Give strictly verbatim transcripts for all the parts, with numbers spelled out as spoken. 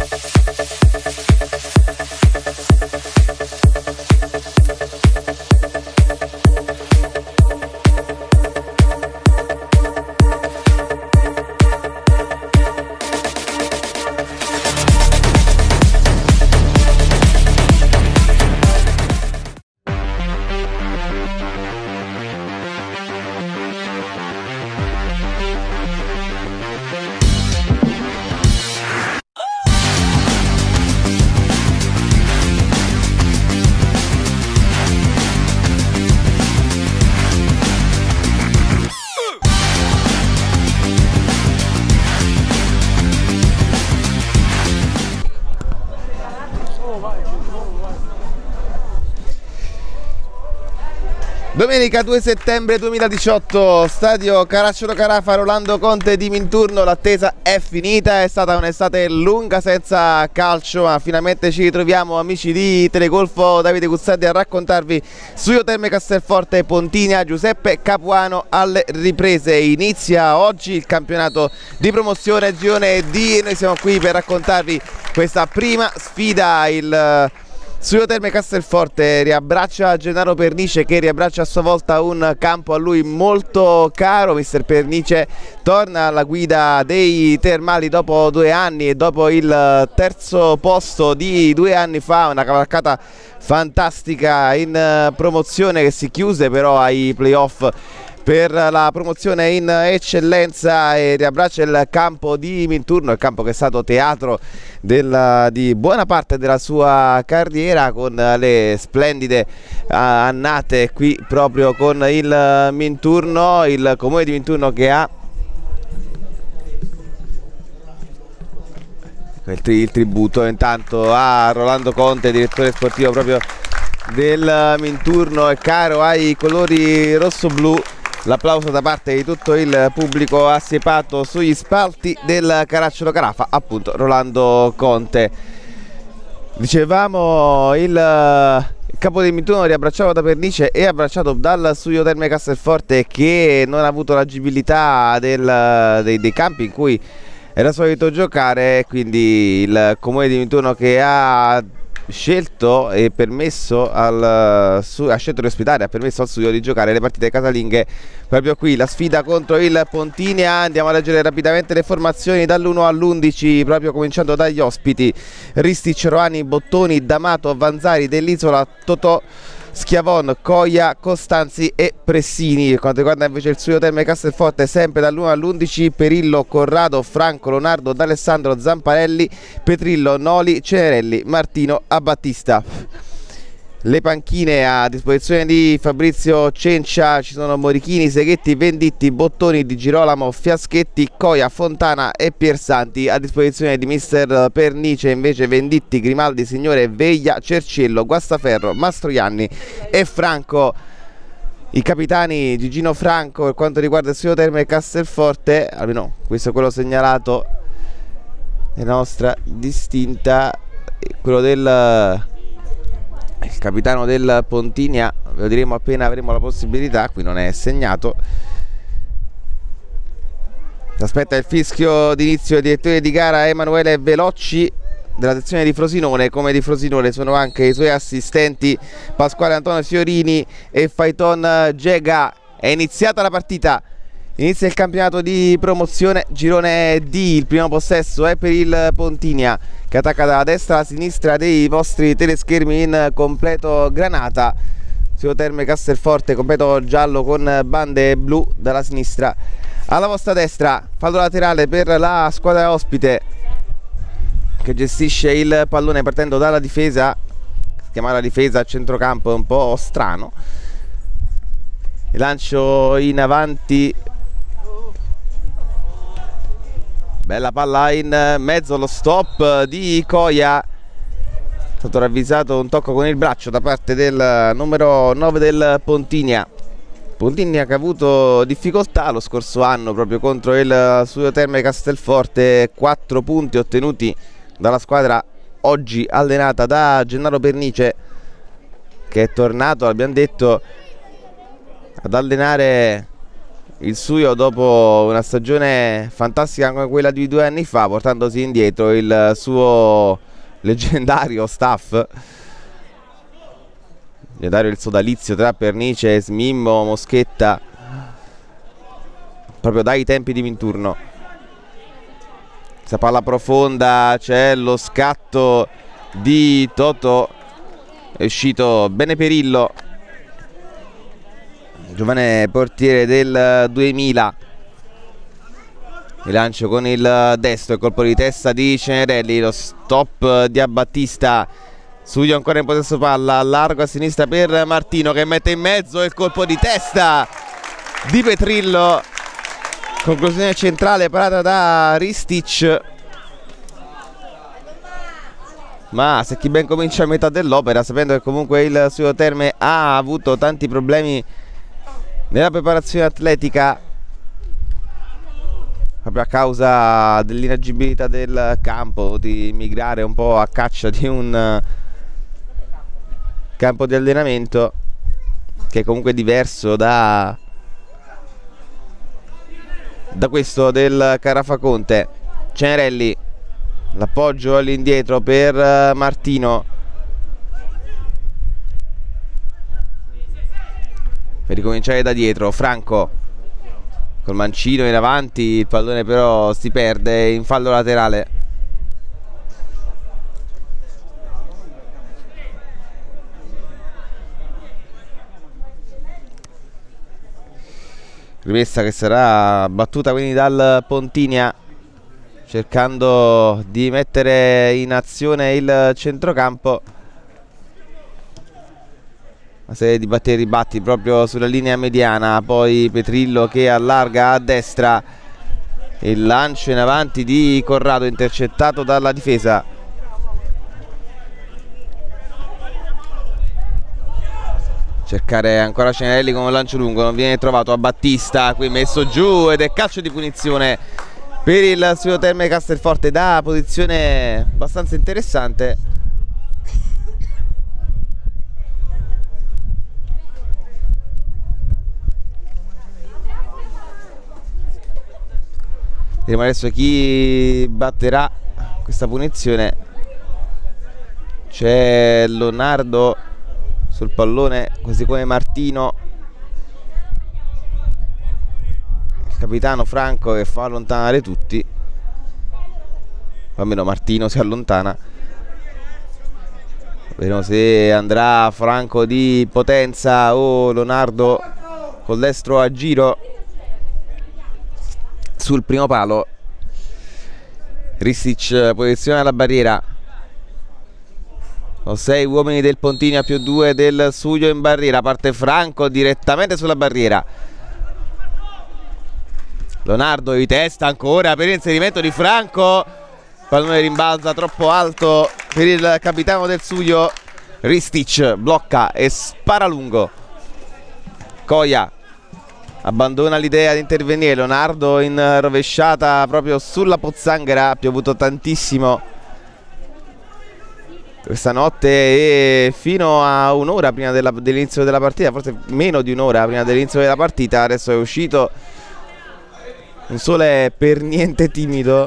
Domenica due settembre duemiladiciotto, stadio Caracciolo Carafa, Rolando Conte di Minturno. L'attesa è finita, è stata un'estate lunga senza calcio, ma finalmente ci ritroviamo, amici di Telegolfo. Davide Guzzardi a raccontarvi Studio Terme Castelforte Pontinia, Giuseppe Capuano alle riprese. Inizia oggi il campionato di promozione girone D e noi siamo qui per raccontarvi questa prima sfida. Il Studio Terme Castelforte riabbraccia Gennaro Pernice, che riabbraccia a sua volta un campo a lui molto caro. Mister Pernice torna alla guida dei termali dopo due anni e dopo il terzo posto di due anni fa, una cavalcata fantastica in promozione che si chiuse però ai playoff per la promozione in eccellenza, e riabbraccia il campo di Minturno, il campo che è stato teatro del, di buona parte della sua carriera, con le splendide uh, annate qui proprio con il Minturno, il comune di Minturno che ha il, tri, il tributo intanto a Rolando Conte, direttore sportivo proprio del Minturno, è caro ai colori rosso-blu. L'applauso da parte di tutto il pubblico assiepato sugli spalti del Caracciolo Carafa, appunto Rolando Conte. Dicevamo il, il capo di Minturno riabbracciato da Pernice e abbracciato dal Studio Terme Castelforte, che non ha avuto l'agibilità del, dei, dei campi in cui era solito giocare, quindi il comune di Minturno che ha scelto e permesso al su, ha scelto di ospitare, ha permesso al studio di giocare le partite casalinghe proprio qui. La sfida contro il Pontinia, andiamo a leggere rapidamente le formazioni dall'uno all'undici, proprio cominciando dagli ospiti: Ristic, Roani, Bottoni, D'Amato, Vanzari, Dell'Isola, Totò, Schiavon, Coia, Costanzi e Pressini. Per quanto riguarda invece il Studio Terme Castelforte, sempre dall'uno all'undici: Perillo, Corrado, Franco, Leonardo, D'Alessandro, Zamparelli, Petrillo, Noli, Cenerelli, Martino, Abbattista. Le panchine a disposizione di Fabrizio Cencia: ci sono Morichini, Seghetti, Venditti, Bottoni, Di Girolamo, Fiaschetti, Coia, Fontana e Piersanti. A disposizione di mister Pernice invece Venditti, Grimaldi, Signore, Veglia, Cerciello, Guastaferro, Mastroianni e Franco. I capitani: Gigino Franco per quanto riguarda il Studio Terme Castelforte, almeno questo è quello segnalato nella nostra distinta, quello del il capitano del Pontinia ve lo diremo appena avremo la possibilità, qui non è segnato. Aspetta il fischio d'inizio il direttore di gara Emanuele Velocci della sezione di Frosinone. Come di Frosinone sono anche i suoi assistenti Pasquale Antonio Fiorini e Faiton Gega. È iniziata la partita, inizia il campionato di promozione girone D. Il primo possesso è per il Pontinia, che attacca dalla destra alla sinistra dei vostri teleschermi in completo granata. Studio Terme Castelforte completo giallo con bande blu dalla sinistra alla vostra destra. Fallo laterale per la squadra ospite, che gestisce il pallone partendo dalla difesa. Chiamare la difesa a centrocampo è un po' strano. Il lancio in avanti, bella palla in mezzo allo stop di Coia, è stato ravvisato un tocco con il braccio da parte del numero nove del Pontinia. Pontinia che ha avuto difficoltà lo scorso anno proprio contro il Studio Terme Castelforte, quattro punti ottenuti dalla squadra oggi allenata da Gennaro Pernice, che è tornato, abbiamo detto, ad allenare il Suio dopo una stagione fantastica come quella di due anni fa, portandosi indietro il suo leggendario staff, leggendario il sodalizio tra Pernice, Smimmo, Moschetta, proprio dai tempi di Minturno. Questa palla profonda, c'è lo scatto di Toto, è uscito bene Perillo, giovane portiere del duemila. Il lancio con il destro, il colpo di testa di Cenerelli, lo stop di Abbattista. Suio ancora in possesso palla, largo a sinistra per Martino che mette in mezzo il colpo di testa di Petrillo. Conclusione centrale parata da Ristic. Ma se chi ben comincia a metà dell'opera, sapendo che comunque il Suio Terme ha avuto tanti problemi nella preparazione atletica proprio a causa dell'inagibilità del campo, di migrare un po' a caccia di un campo di allenamento che è comunque diverso da, da questo del Carafaconte. Cenerelli, l'appoggio all'indietro per Martino, per ricominciare da dietro. Franco col mancino in avanti, il pallone però si perde in fallo laterale. Rimessa che sarà battuta quindi dal Pontinia, cercando di mettere in azione il centrocampo. Una serie di batti e ribatti proprio sulla linea mediana, poi Petrillo che allarga a destra, il lancio in avanti di Corrado intercettato dalla difesa. Cercare ancora Cenerelli con un lancio lungo, non viene trovato. A Battista, qui messo giù ed è calcio di punizione per il Suio Terme Castelforte da posizione abbastanza interessante. Vediamo adesso chi batterà questa punizione. C'è Leonardo sul pallone, così come Martino, il capitano Franco che fa allontanare tutti, o almeno Martino si allontana. Vediamo se andrà Franco di potenza o Leonardo col destro a giro sul primo palo. Ristic posiziona la barriera. Ho sei uomini del Pontinia più due del Suio in barriera. Parte Franco direttamente sulla barriera. Leonardo di testa ancora per l'inserimento di Franco. Pallone rimbalza troppo alto per il capitano del Suio. Ristic blocca e spara lungo. Coia abbandona l'idea di intervenire. Leonardo in rovesciata proprio sulla pozzanghera. Ha piovuto tantissimo questa notte e fino a un'ora prima dell'inizio della partita, forse meno di un'ora prima dell'inizio della partita. Adesso è uscito un sole per niente timido.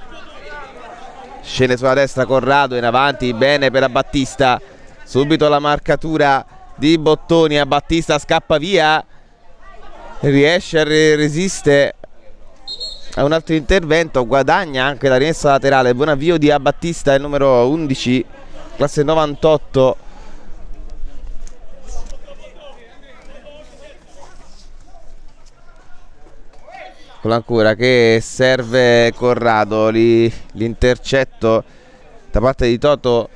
Scende sulla destra Corrado, in avanti bene per Battista. Subito la marcatura di Bottoni. A Battista scappa via, riesce a resistere a un altro intervento, guadagna anche la rimessa laterale. Buon avvio di Battista, il numero undici, classe novantotto. Con ancora che serve Corrado, l'intercetto da parte di Toto.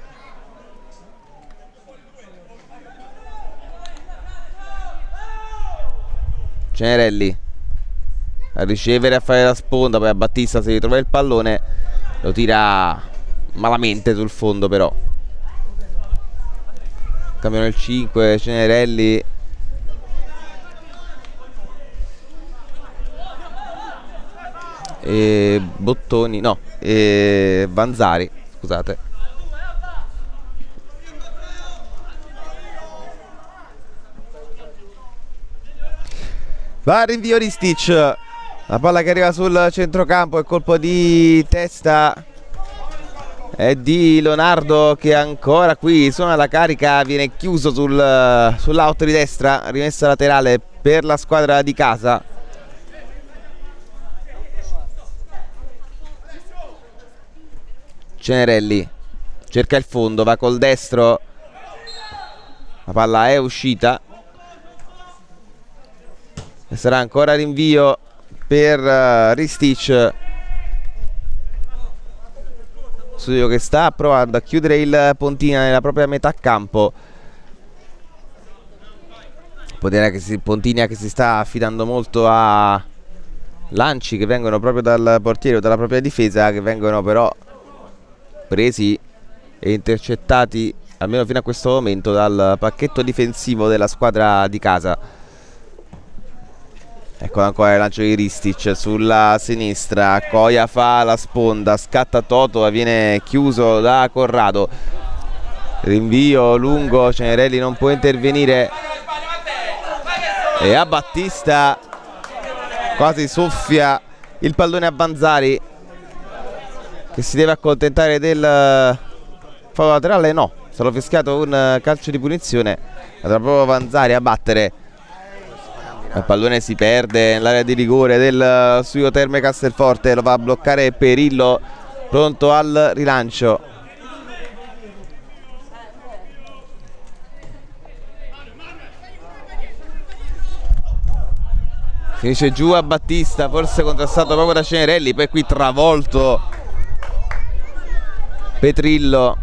Cenerelli a ricevere, a fare la sponda, poi a Battista si ritrova il pallone, lo tira malamente sul fondo però. Cambiano il cinque, Cenerelli. E Bottoni, no, e Vanzari, scusate. Va il rinvio di Stitch, la palla che arriva sul centrocampo, il colpo di testa è di Leonardo che ancora qui suona la carica, viene chiuso sul, sull'out di destra, rimessa laterale per la squadra di casa. Cenerelli cerca il fondo, va col destro, la palla è uscita e sarà ancora rinvio per uh, Ristic, Studio che sta provando a chiudere il Pontina nella propria metà campo. Pontina che si, Pontina che si sta affidando molto a lanci che vengono proprio dal portiere o dalla propria difesa, che vengono però presi e intercettati almeno fino a questo momento dal pacchetto difensivo della squadra di casa. Ecco ancora il lancio di Ristic sulla sinistra, Coia fa la sponda, scatta Toto, viene chiuso da Corrado, rinvio lungo, Cenerelli non può intervenire e a Battista quasi soffia il pallone a Vanzari, che si deve accontentare del fallo laterale. No, è stato fischiato un calcio di punizione, andrà proprio Vanzari a battere. Il pallone si perde nell'area di rigore del Studio Terme Castelforte, lo va a bloccare Perillo, pronto al rilancio. Finisce giù a Battista, forse contrastato proprio da Cenerelli, poi qui travolto Petrillo.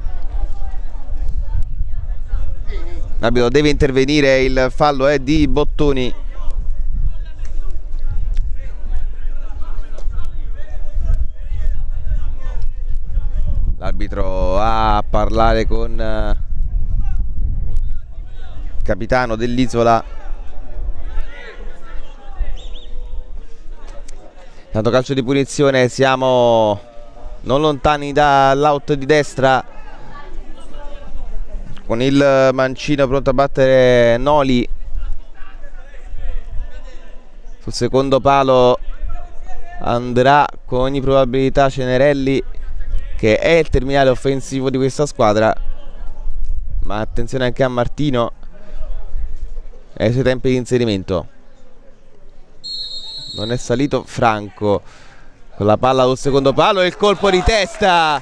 L'arbitro deve intervenire, il fallo è di Bottoni. L'arbitro va a parlare con il capitano dell'Isola. Tanto calcio di punizione, siamo non lontani dall'out di destra, con il mancino pronto a battere Noli. Sul secondo palo andrà con ogni probabilità Cenerelli, che è il terminale offensivo di questa squadra, ma attenzione anche a Martino e ai suoi tempi di inserimento. Non è salito Franco con la palla sul secondo palo e il colpo di testa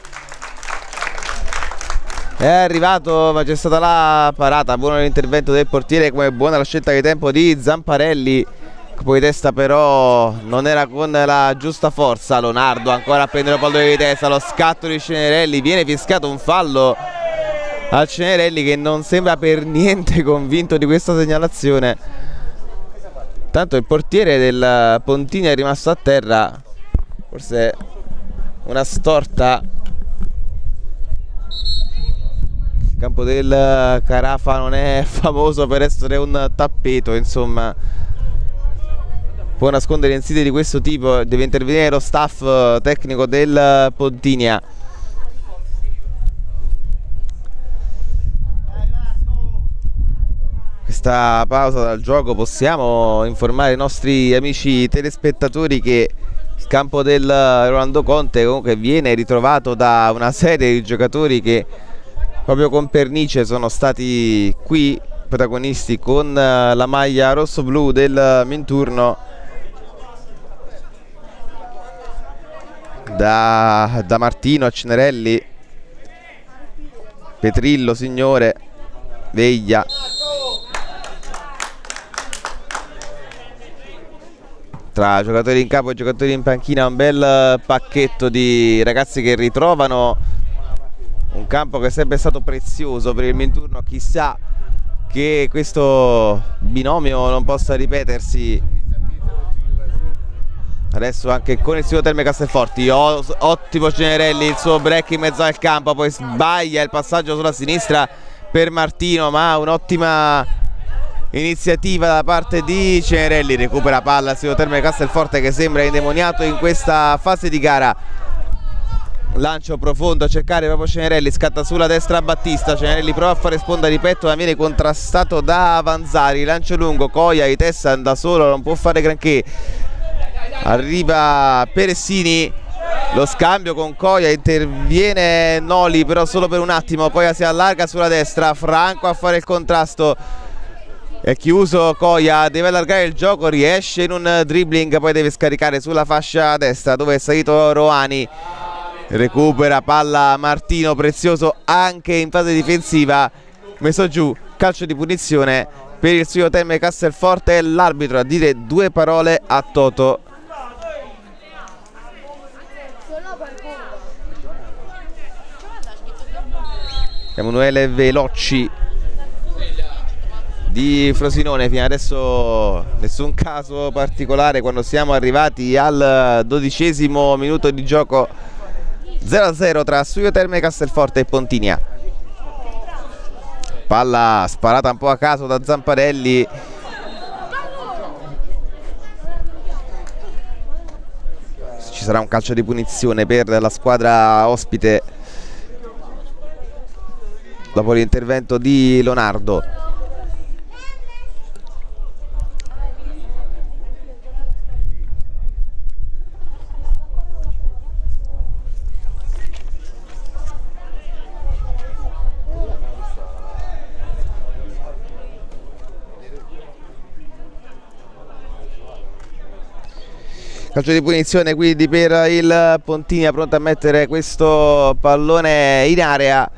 è arrivato, ma c'è stata la parata. Buono l'intervento del portiere, come buona la scelta di tempo di Zamparelli. Il colpo di testa però non era con la giusta forza. Leonardo ancora a prendere il pallone di testa, lo scatto di Cenerelli, viene fischiato un fallo al Cenerelli, che non sembra per niente convinto di questa segnalazione. Tanto il portiere del Pontina è rimasto a terra, forse una storta. Il campo del Carafa non è famoso per essere un tappeto, insomma può nascondere insidie di questo tipo. Deve intervenire lo staff tecnico del Pontinia. Questa pausa dal gioco possiamo informare i nostri amici telespettatori che il campo del Rolando Conte comunque viene ritrovato da una serie di giocatori che proprio con Pernice sono stati qui protagonisti con la maglia rosso-blu del Minturno. Da, da Martino a Cenerelli, Petrillo, Signore, Veglia. Tra giocatori in campo e giocatori in panchina un bel pacchetto di ragazzi che ritrovano un campo che è sempre stato prezioso per il Minturno. Chissà che questo binomio non possa ripetersi adesso anche con il Studio Terme Castelforte. Ottimo Cenerelli, il suo break in mezzo al campo, poi sbaglia il passaggio sulla sinistra per Martino, ma un'ottima iniziativa da parte di Cenerelli. Recupera palla il Studio Terme Castelforte, che sembra indemoniato in questa fase di gara. lancio profondo a cercare proprio Cenerelli, scatta sulla destra Battista, Cenerelli prova a fare sponda di petto ma viene contrastato da Vanzari, lancio lungo, Coia di testa da solo, non può fare granché, arriva Peressini, lo scambio con Coia, interviene Noli però solo per un attimo, Coia si allarga sulla destra, Franco a fare il contrasto, è chiuso Coia, deve allargare il gioco, riesce in un dribbling, poi deve scaricare sulla fascia destra dove è salito Roani. Recupera palla Martino, prezioso anche in fase difensiva, messo giù, calcio di punizione per il suo Terme Castelforte, l'arbitro a dire due parole a Toto. Emanuele Velocci di Frosinone, fino adesso nessun caso particolare quando siamo arrivati al dodicesimo minuto di gioco, zero a zero tra Suio Terme Castelforte e Pontinia. Palla sparata un po' a caso da Zamparelli, ci sarà un calcio di punizione per la squadra ospite dopo l'intervento di Leonardo. Calcio di punizione quindi per il Pontinia, pronto a mettere questo pallone in area.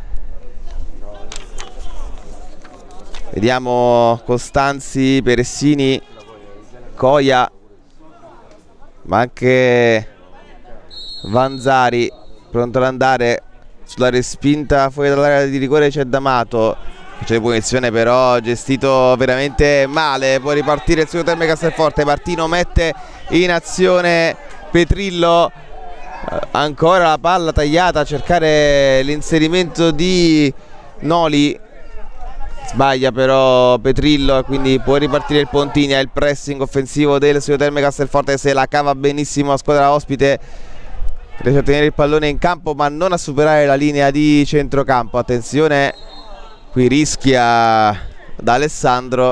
Vediamo Costanzi, Peressini, Coia, ma anche Vanzari pronto ad andare sulla respinta fuori dall'area di rigore. C'è D'Amato, calcio di punizione però gestito veramente male, può ripartire il suo Terme Castelforte. Martino mette in azione Petrillo, ancora la palla tagliata a cercare l'inserimento di Noli, sbaglia però Petrillo e quindi può ripartire il Pontinia. Il pressing offensivo del suo Terme Castelforte, se la cava benissimo la squadra ospite, riesce a tenere il pallone in campo ma non a superare la linea di centrocampo. Attenzione, qui rischia da Alessandro,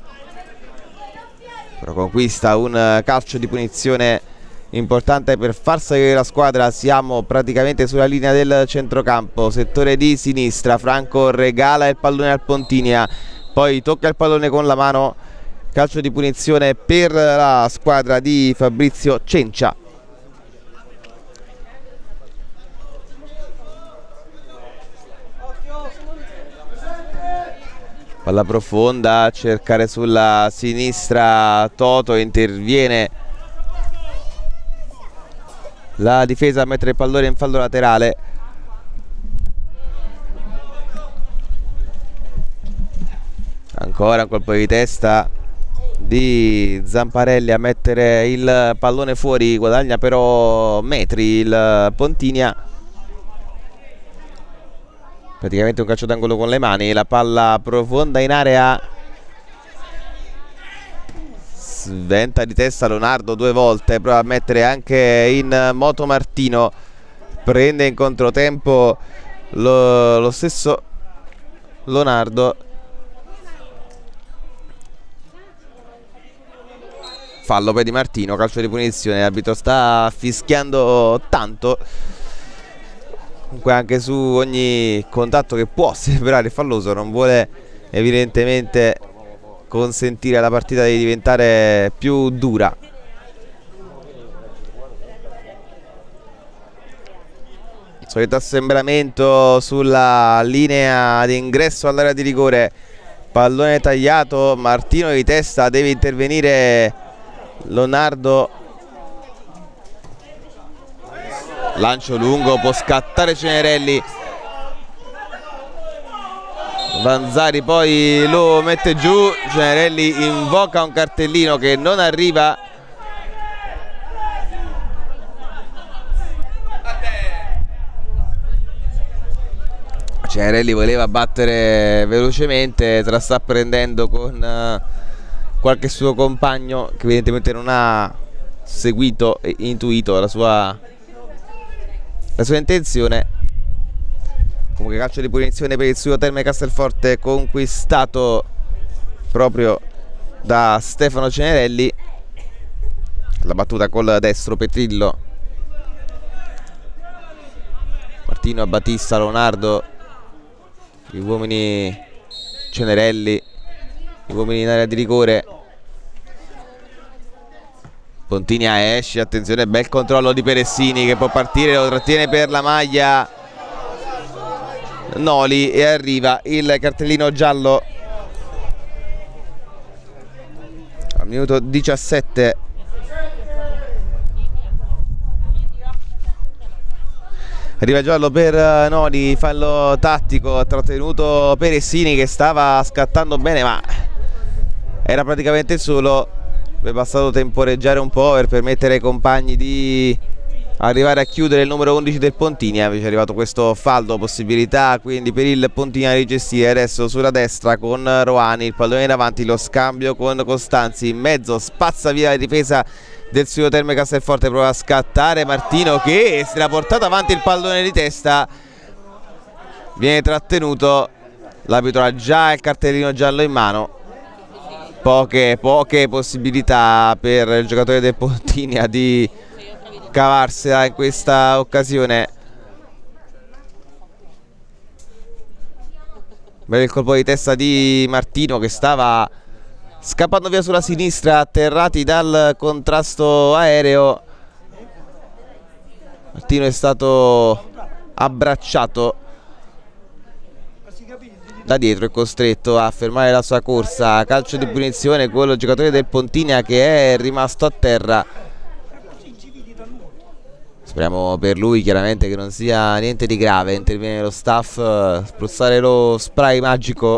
però conquista un calcio di punizione importante per far salire la squadra. Siamo praticamente sulla linea del centrocampo, settore di sinistra. Franco regala il pallone al Pontinia, poi tocca il pallone con la mano, calcio di punizione per la squadra di Fabrizio Cencia. Palla profonda a cercare sulla sinistra Toto, interviene la difesa a mettere il pallone in fallo laterale. Ancora un colpo di testa di Zamparelli a mettere il pallone fuori, guadagna però metri il Pontinia. Praticamente un calcio d'angolo con le mani, la palla profonda in area, sventa di testa Leonardo due volte, prova a mettere anche in moto Martino, prende in controtempo lo, lo stesso Leonardo. Fallo poi di Martino, calcio di punizione, l'arbitro sta fischiando tanto. Comunque anche su ogni contatto che può sembrare falloso non vuole evidentemente consentire alla partita di diventare più dura. Solito assembramento sulla linea di ingresso all'area di rigore, pallone tagliato, Martino di testa, deve intervenire Leonardo. Lancio lungo, può scattare Cenerelli, Vanzari poi lo mette giù, Cenerelli invoca un cartellino che non arriva. Cenerelli voleva battere velocemente, se la sta prendendo con uh, qualche suo compagno che evidentemente non ha seguito e intuito la sua la sua intenzione. Comunque calcio di punizione per il Studio Terme Castelforte, conquistato proprio da Stefano Cenerelli. La battuta col destro Petrillo, Martino, Battista, Leonardo, gli uomini Cenerelli, gli uomini in area di rigore. Pontini a esce, attenzione, bel controllo di Peressini che può partire, lo trattiene per la maglia Noli e arriva il cartellino giallo al minuto diciassette. Arriva giallo per Noli, fallo tattico, ha trattenuto Peressini che stava scattando bene ma era praticamente solo. È bastato temporeggiare un po' per permettere ai compagni di arrivare a chiudere il numero undici del Pontinia. Invece è arrivato questo fallo, possibilità quindi per il Pontinia di gestire adesso sulla destra con Roani, il pallone in avanti, lo scambio con Costanzi in mezzo, spazza via la difesa del Studio Terme Castelforte, prova a scattare Martino che si era portato avanti il pallone di testa, viene trattenuto, l'arbitro ha già il cartellino giallo in mano. Poche, poche possibilità per il giocatore del Pontinia di cavarsela in questa occasione. Bello il colpo di testa di Martino che stava scappando via sulla sinistra, atterrati dal contrasto aereo. Martino è stato abbracciato da dietro, è costretto a fermare la sua corsa. Calcio di punizione con il giocatore del Pontinia che è rimasto a terra. Speriamo per lui chiaramente che non sia niente di grave. Interviene lo staff, spruzzare lo spray magico.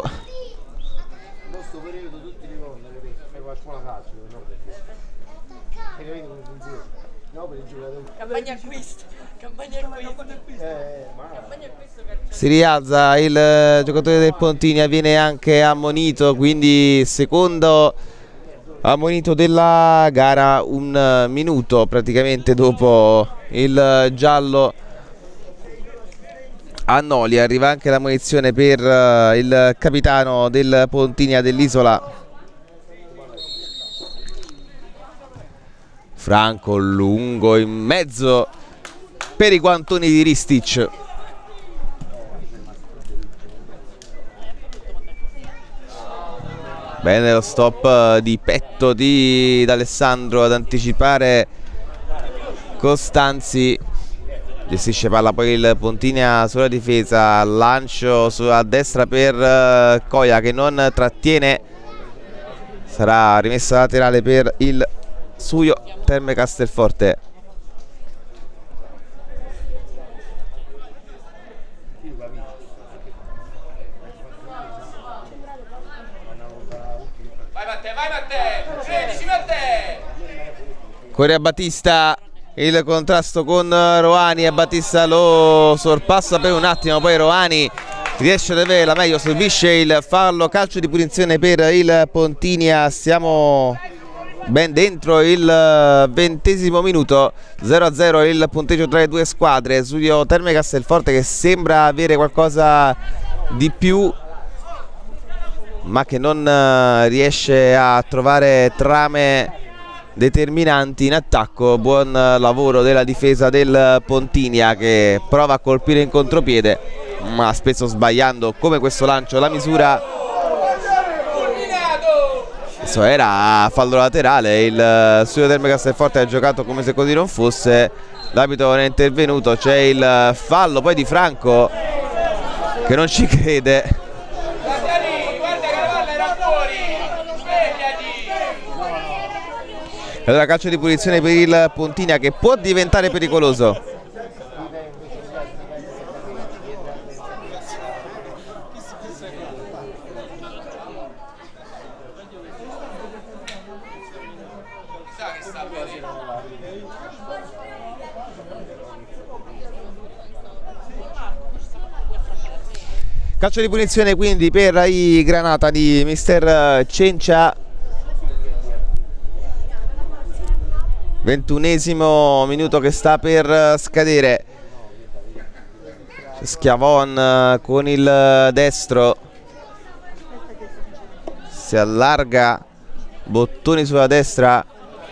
Campagna acquisto, campagna acquisto. Si rialza il giocatore del Pontinia, viene anche ammonito, quindi secondo ammonito della gara, un minuto praticamente dopo il giallo a Noli. Arriva anche la munizione per il capitano del Pontinia dell'Isola, Franco, lungo in mezzo per i guantoni di Ristic. Bene lo stop di petto di D'Alessandro ad anticipare Costanzi. Gestisce palla poi il Pontinia sulla difesa, lancio a destra per Coia che non trattiene, sarà rimessa laterale per il Studio Terme Castelforte. Corre a Battista, il contrasto con Roani e Battista lo sorpassa per un attimo, poi Roani riesce ad avere la meglio, subisce il fallo. Calcio di punizione per il Pontinia, siamo ben dentro il ventesimo minuto, zero a zero il punteggio tra le due squadre. Studio Terme Castelforte che sembra avere qualcosa di più ma che non riesce a trovare trame determinanti in attacco. Buon lavoro della difesa del Pontinia che prova a colpire in contropiede ma spesso sbagliando, come questo lancio. La misura, questo era fallo laterale, il Studio Terme Castelforte ha giocato come se così non fosse, l'arbitro non è intervenuto, c'è il fallo poi di Franco che non ci crede. Allora calcio di punizione per il Pontinia che può diventare pericoloso. Calcio di punizione quindi per i Granata di mister Cencia. ventunesimo minuto che sta per scadere. Schiavon con il destro, si allarga, bottoni sulla destra,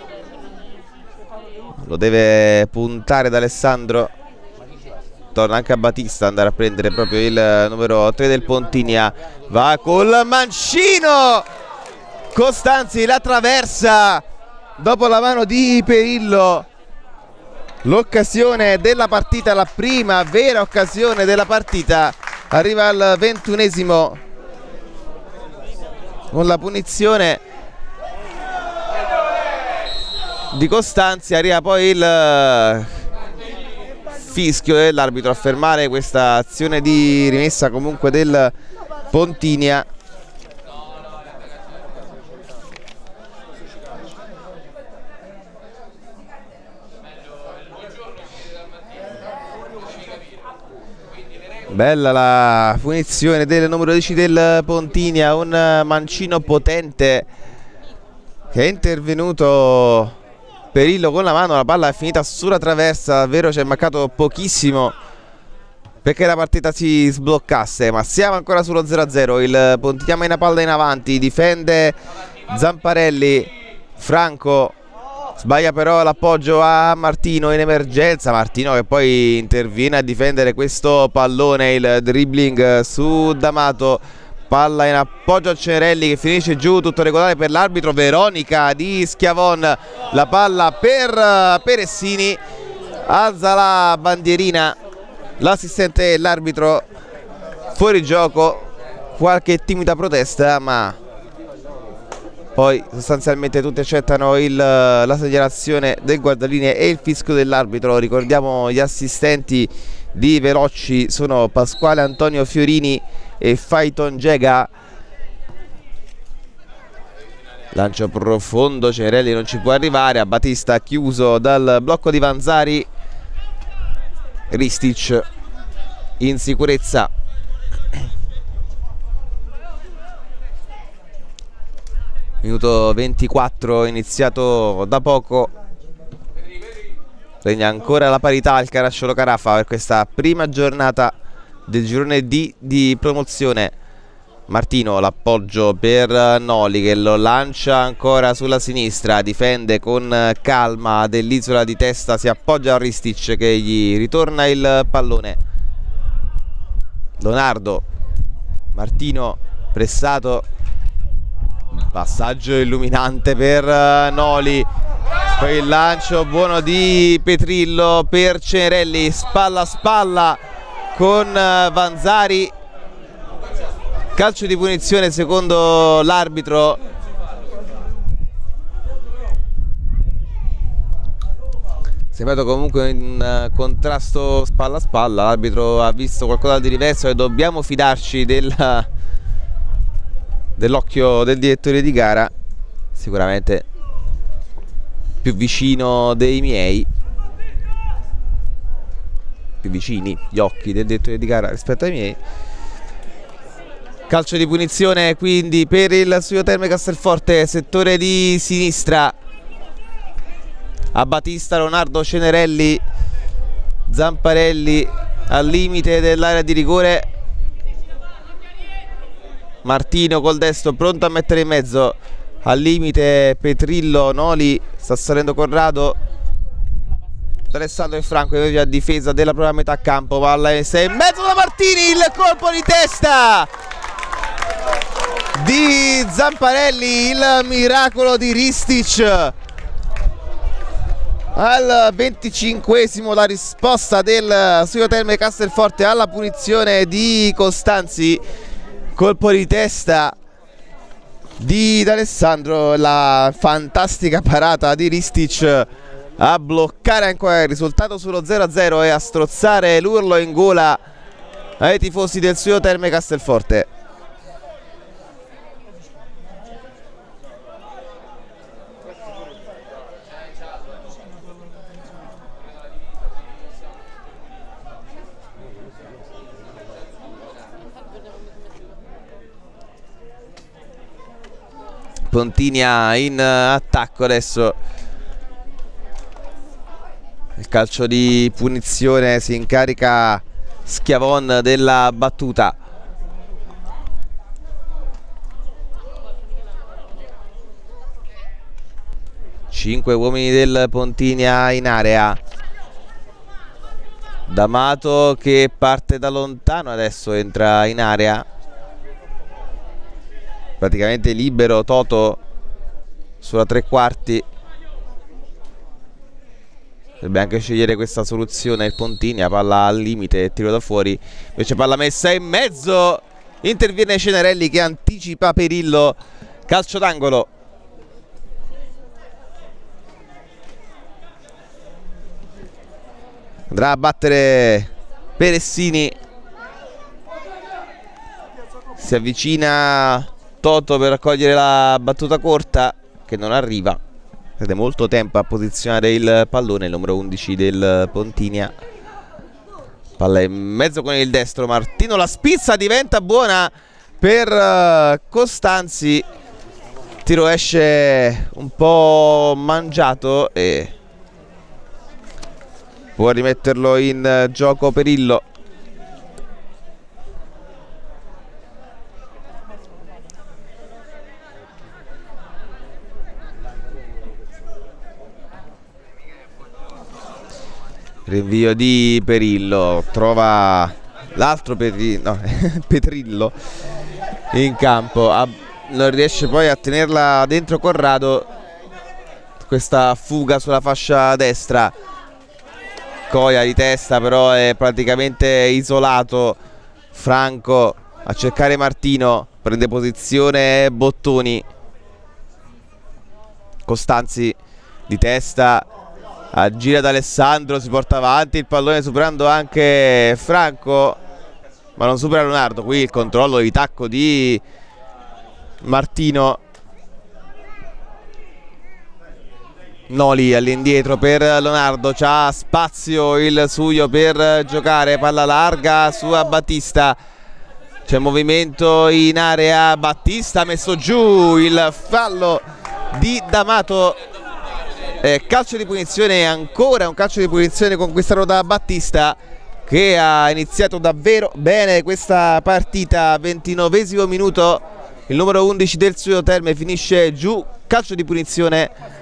lo deve puntare da Alessandro, torna anche a Battista andare a prendere proprio il numero tre del Pontinia, va col mancino, Costanzi la traversa dopo la mano di Perillo. L'occasione della partita, la prima vera occasione della partita, arriva al ventunesimo con la punizione di Costanzi, arriva poi il fischio dell'arbitro a fermare questa azione di rimessa comunque del Pontinia. Bella la punizione del numero dieci del Pontinia, un mancino potente che è intervenuto Perillo con la mano, la palla è finita sulla traversa, davvero ci è mancato pochissimo perché la partita si sbloccasse, ma siamo ancora sullo zero a zero, il Pontinia mena palla in avanti, difende Zamparelli, Franco sbaglia però l'appoggio a Martino in emergenza, Martino che poi interviene a difendere questo pallone, il dribbling su D'Amato, palla in appoggio a Cenerelli che finisce giù, tutto regolare per l'arbitro, Veronica di Schiavon, la palla per Peressini, alza la bandierina l'assistente dell'arbitro, fuori gioco, qualche timida protesta ma poi sostanzialmente tutti accettano il, la segnalazione del guardalinee e il fischio dell'arbitro. Ricordiamo gli assistenti di Velocci sono Pasquale Antonio Fiorini e Faiton Gega. Lancio profondo, Cenerelli non ci può arrivare, a Battista chiuso dal blocco di Vanzari, Ristic in sicurezza. Minuto ventiquattro iniziato da poco, regna ancora la parità al Carasciolo Carafa per questa prima giornata del girone D di promozione. Martino l'appoggio per Noli che lo lancia ancora sulla sinistra, difende con calma dell'Isola di testa, si appoggia a Ristic che gli ritorna il pallone. Leonardo, Martino pressato, passaggio illuminante per Noli, poi il lancio buono di Petrillo per Cenerelli, spalla a spalla con Vanzari, calcio di punizione secondo l'arbitro. Sembrato comunque in contrasto spalla a spalla, l'arbitro ha visto qualcosa di diverso e dobbiamo fidarci del dell'occhio del direttore di gara, sicuramente più vicino dei miei, più vicini gli occhi del direttore di gara rispetto ai miei. Calcio di punizione quindi per il Studio Terme Castelforte, settore di sinistra, a Battista, Leonardo, Cenerelli, Zamparelli al limite dell'area di rigore, Martino col destro pronto a mettere in mezzo, al limite Petrillo, Noli, sta salendo Corrado, Alessandro e Franco invece a difesa della propria metà campo, palla in mezzo da Martini, il colpo di testa di Zamparelli, il miracolo di Ristic. Al venticinquesimo la risposta del Studio Terme Castelforte alla punizione di Costanzi, colpo di testa di D'Alessandro, la fantastica parata di Ristic a bloccare ancora il risultato sullo zero a zero e a strozzare l'urlo in gola ai tifosi del Studio Terme Castelforte. Pontinia in attacco adesso, il calcio di punizione, si incarica Schiavon della battuta. Cinque uomini del Pontinia in area. D'Amato che parte da lontano, adesso entra in area. Praticamente libero Toto sulla tre quarti. Dovrebbe anche scegliere questa soluzione il Pontinia, palla al limite, tiro da fuori. Invece palla messa in mezzo. Interviene Cenerelli che anticipa Perillo. Calcio d'angolo. Andrà a battere Peressini. Si avvicina Toto per raccogliere la battuta corta che non arriva. Perde molto tempo a posizionare il pallone, il numero undici del Pontinia. Palla in mezzo con il destro. Martino la spizza, diventa buona per Costanzi. Tiro esce un po' mangiato e può rimetterlo in gioco Perillo. Rinvio di Perillo, trova l'altro Petrillo, no, Petrillo in campo, ah, non riesce poi a tenerla dentro Corrado. Questa fuga sulla fascia destra. Coia di testa, però è praticamente isolato. Franco a cercare Martino, prende posizione Bottoni. Costanzi di testa, aggira da Alessandro, si porta avanti il pallone superando anche Franco, ma non supera Leonardo. Qui il controllo di tacco di Martino. Noli all'indietro per Leonardo, c'ha spazio il Suio per giocare, palla larga su a Battista, c'è movimento in area, Battista ha messo giù il fallo di D'Amato. Eh, calcio di punizione, ancora un calcio di punizione conquistato da Battista, che ha iniziato davvero bene questa partita. Ventinovesimo minuto, il numero undici del Suio Terme finisce giù, calcio di punizione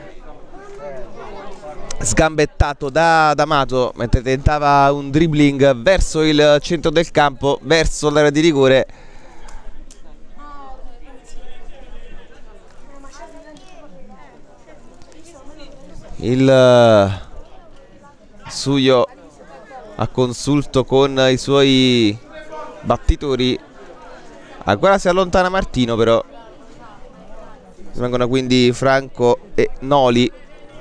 sgambettato da D'Amato mentre tentava un dribbling verso il centro del campo, verso l'area di rigore. Il Suio a consulto con i suoi battitori. Ancora si allontana Martino, però rimangono quindi Franco e Noli.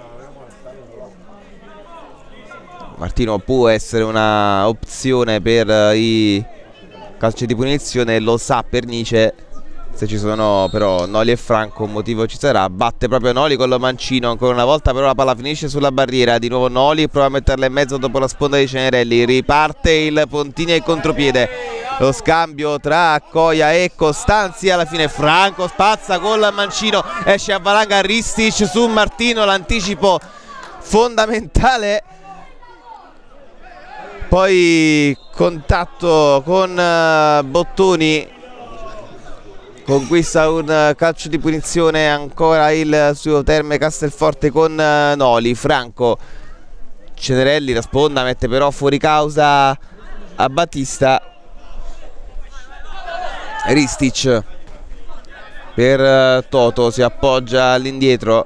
Martino può essere una opzione per i calci di punizione, lo sa Pernice. Se ci sono però Noli e Franco un motivo ci sarà. Batte proprio Noli con lo mancino ancora una volta, però la palla finisce sulla barriera. Di nuovo Noli prova a metterla in mezzo dopo la sponda di Cenerelli. Riparte il Pontinia in contropiede. Lo scambio tra Coia e Costanzi. Alla fine Franco spazza col mancino, esce a valanga Ristic su Martino, l'anticipo fondamentale. Poi contatto con uh, Bottoni, conquista un uh, calcio di punizione ancora il suo Terme Castelforte con uh, Noli. Franco, Cenerelli la sponda, mette però fuori causa a Battista. Ristic per uh, Toto, si appoggia all'indietro.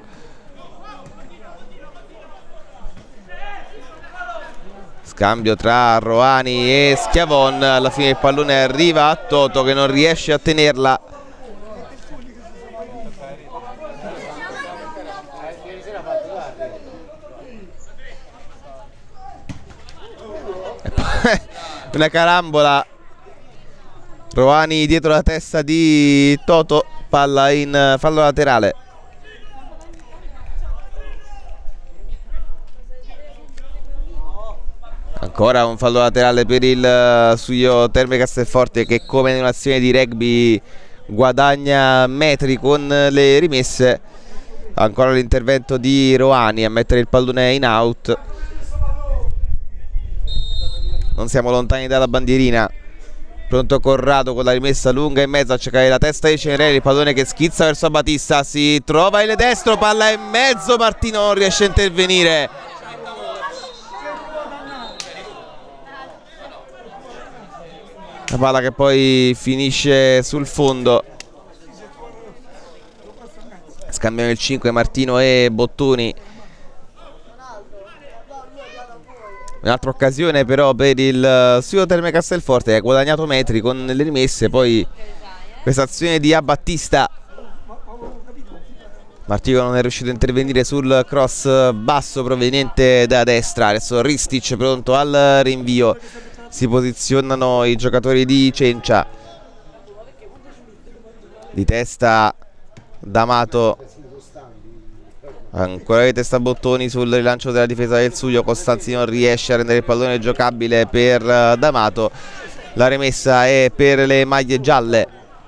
Scambio tra Roani e Schiavon, alla fine il pallone arriva a Toto che non riesce a tenerla. Una carambola, Roani dietro la testa di Toto, palla in fallo laterale. Ancora un fallo laterale per il Suio Terme Castelforte, che come in un'azione di rugby guadagna metri con le rimesse. Ancora l'intervento di Roani a mettere il pallone in out. non siamo lontani dalla bandierina. Pronto Corrado con la rimessa lunga in mezzo a cercare la testa di Cenerelli, il pallone che schizza verso Battista, si trova il destro, palla in mezzo, Martino non riesce a intervenire. La palla che poi finisce sul fondo. Scambiano il cinque Martino e Bottoni. Un'altra occasione però per il Studio Terme Castelforte, che ha guadagnato metri con le rimesse. Poi questa azione di Battista. Martino non è riuscito a intervenire sul cross basso proveniente da destra. Adesso Ristic pronto al rinvio. Si posizionano i giocatori di Cencia. Di testa D'Amato. Ancora di testa Bottoni sul rilancio della difesa del Suglio. Costanzi non riesce a rendere il pallone giocabile per D'Amato. La rimessa è per le maglie gialle.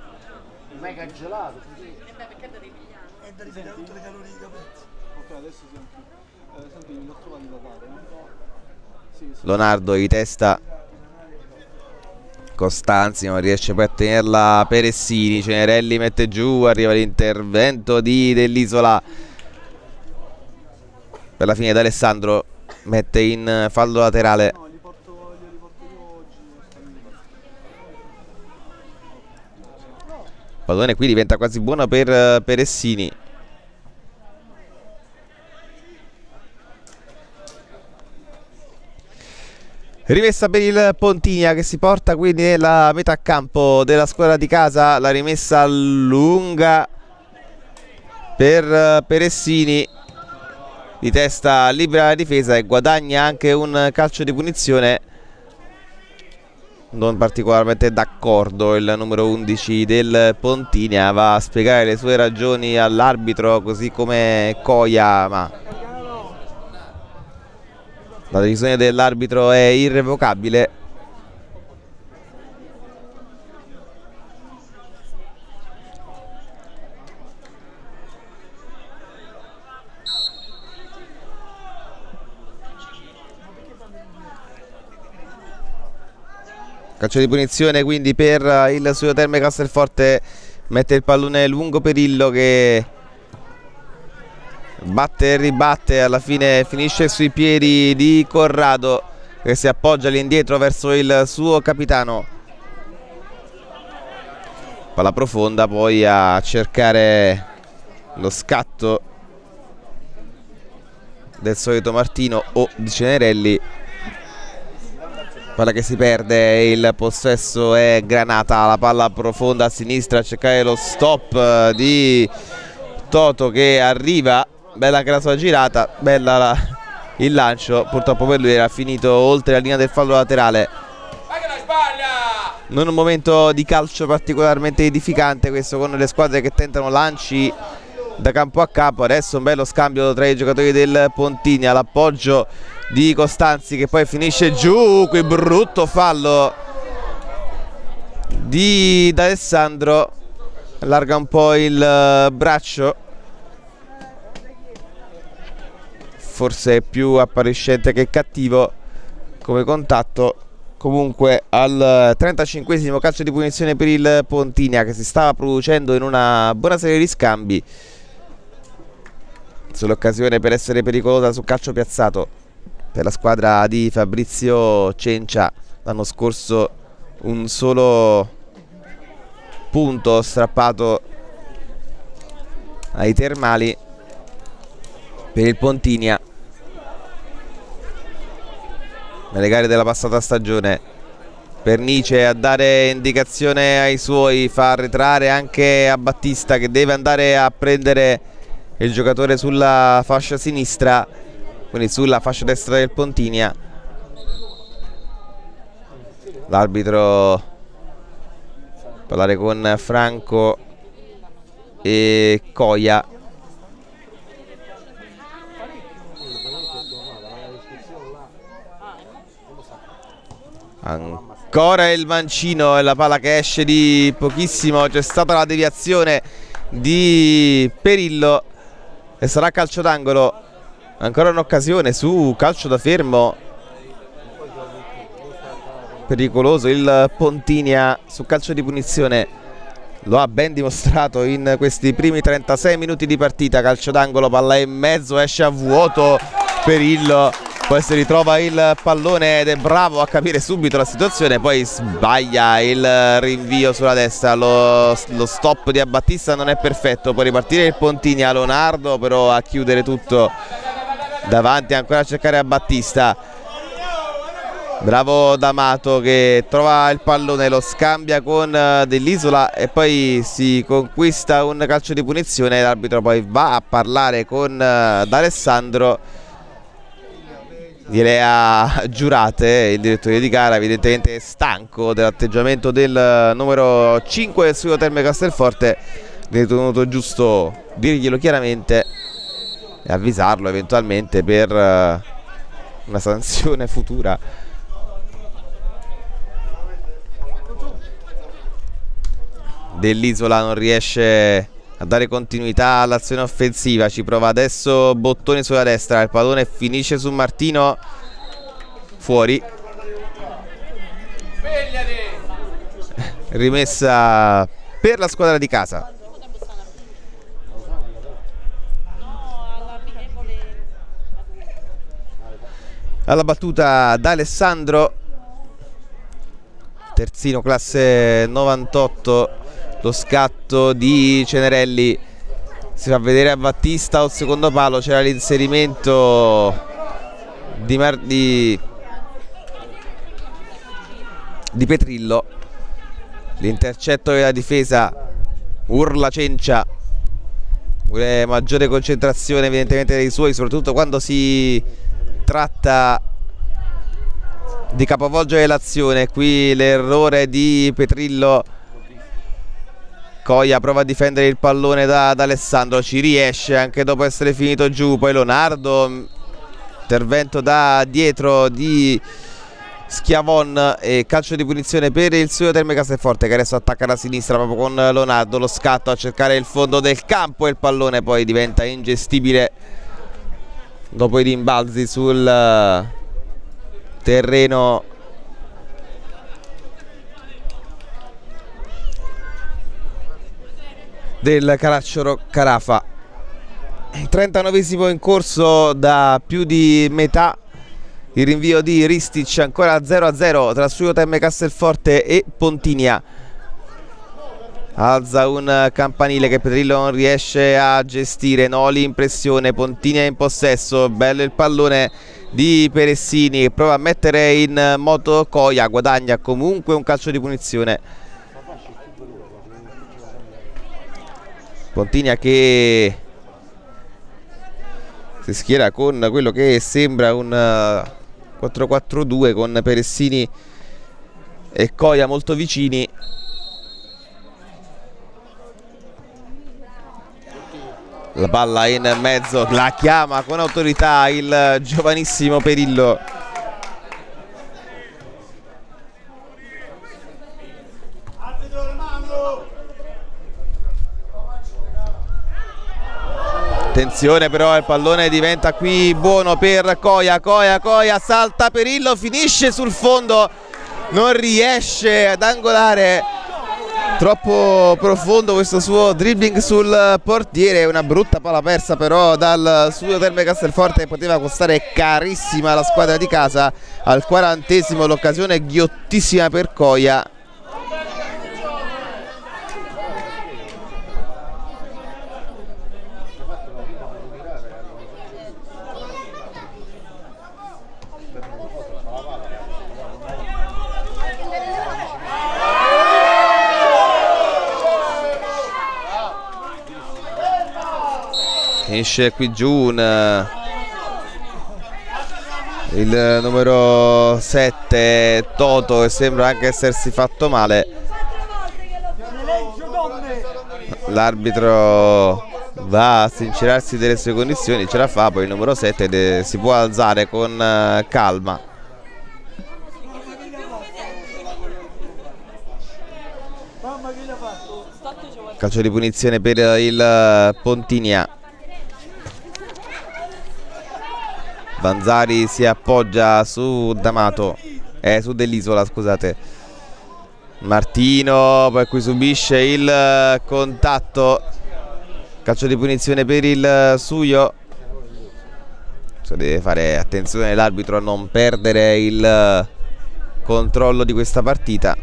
Leonardo di testa Costanzi non riesce poi a tenerla Peressini. Cenerelli mette giù, arriva l'intervento di Dell'Isola. Per la fine d'Alessandro mette in fallo laterale. Il pallone qui diventa quasi buono per Peressini. Rimessa per il Pontinia, che si porta quindi nella metà campo della squadra di casa. La rimessa lunga per Peressini, di testa libera la difesa e guadagna anche un calcio di punizione. Non particolarmente d'accordo il numero undici del Pontinia, va a spiegare le sue ragioni all'arbitro, così come Coia, ma la decisione dell'arbitro è irrevocabile. Calcio di punizione quindi per il Studio Terme Castelforte. Mette il pallone lungo Perillo, che batte e ribatte, alla fine finisce sui piedi di Corrado, che si appoggia all'indietro verso il suo capitano. Palla profonda poi a cercare lo scatto del solito Martino o di Cenerelli. Palla che si perde, il possesso è Granata, la palla profonda a sinistra a cercare lo stop di Toto, che arriva. Bella anche la sua girata, bella la, il lancio, purtroppo per lui era finito oltre la linea del fallo laterale. Non un momento di calcio particolarmente edificante questo, con le squadre che tentano lanci da campo a campo. Adesso un bello scambio tra i giocatori del Pontinia, l'appoggio di Costanzi che poi finisce giù. Qui brutto fallo di D'Alessandro, allarga un po' il braccio, forse è più appariscente che cattivo come contatto. Comunque al trentacinquesimo calcio di punizione per il Pontinia, che si stava producendo in una buona serie di scambi. Sull'occasione per essere pericolosa sul calcio piazzato per la squadra di Fabrizio Cencia. L'anno scorso un solo punto strappato ai Termali per il Pontinia nelle gare della passata stagione. Pernice a dare indicazione ai suoi, fa arretrare anche a Battista, che deve andare a prendere il giocatore sulla fascia sinistra, quindi sulla fascia destra del Pontinia. L'arbitro parlare con Franco e Coia. Ancora il mancino e la palla che esce di pochissimo. C'è stata la deviazione di Perillo e sarà calcio d'angolo. Ancora un'occasione su calcio da fermo pericoloso il Pontinia su calcio di punizione, lo ha ben dimostrato in questi primi trentasei minuti di partita. Calcio d'angolo, palla in mezzo, esce a vuoto Perillo, poi si ritrova il pallone ed è bravo a capire subito la situazione, poi sbaglia il rinvio sulla destra. Lo, lo stop di Abbattista non è perfetto, può ripartire il Pontinia, Leonardo però a chiudere tutto davanti, ancora a cercare Abbattista. Bravo D'Amato che trova il pallone, lo scambia con Dell'Isola e poi si conquista un calcio di punizione. L'arbitro poi va a parlare con D'Alessandro, direi a giurate. Il direttore di gara evidentemente è stanco dell'atteggiamento del numero cinque del Suino Terme Castelforte, ritenuto giusto dirglielo chiaramente e avvisarlo eventualmente per una sanzione futura. Dell'Isola non riesce a dare continuità all'azione offensiva, ci prova adesso Bottoni sulla destra, il pallone finisce su Martino, fuori, rimessa per la squadra di casa. Alla battuta D'Alessandro, terzino classe novantotto. Lo scatto di Cenerelli, si fa vedere a Battista al secondo palo, c'era l'inserimento di, di, di Petrillo, l'intercetto della difesa, urla Cencia, vuole maggiore concentrazione evidentemente dei suoi, soprattutto quando si tratta di capovolgere l'azione. Qui l'errore di Petrillo, Coia prova a difendere il pallone da, da Alessandro, ci riesce anche dopo essere finito giù, poi Leonardo, intervento da dietro di Schiavon e calcio di punizione per il Suino Terme Castelforte che adesso attacca da sinistra proprio con Leonardo, lo scatto a cercare il fondo del campo e il pallone poi diventa ingestibile dopo i rimbalzi sul terreno del Caracciolo Carafa. trentanovesimo in corso da più di metà, il rinvio di Ristic, ancora zero a zero tra Suino Terme Castelforte e Pontinia. Alza un campanile che Petrillo non riesce a gestire, Noli in pressione, Pontinia in possesso, bello il pallone di Peressini, prova a mettere in moto Coia, guadagna comunque un calcio di punizione. Pontinia che si schiera con quello che sembra un quattro quattro due con Peressini e Coia molto vicini. La palla in mezzo, la chiama con autorità il giovanissimo Perillo. Attenzione però, il pallone diventa qui buono per Coia, Coia, Coia, salta Perillo, finisce sul fondo, non riesce ad angolare, troppo profondo questo suo dribbling sul portiere, una brutta palla persa però dal Suino Terme Castelforte che poteva costare carissima alla squadra di casa. Al quarantesimo l'occasione ghiottissima per Coia. Finisce qui giù un, il numero sette Toto, che sembra anche essersi fatto male. L'arbitro va a sincerarsi delle sue condizioni, ce la fa, poi il numero sette si può alzare con calma. Calcio di punizione per il Pontinia. Vanzari si appoggia su D'Amato, eh, su dell'Isola, scusate. Martino poi qui subisce il contatto, calcio di punizione per il Suio. Deve fare attenzione l'arbitro a non perdere il controllo di questa partita.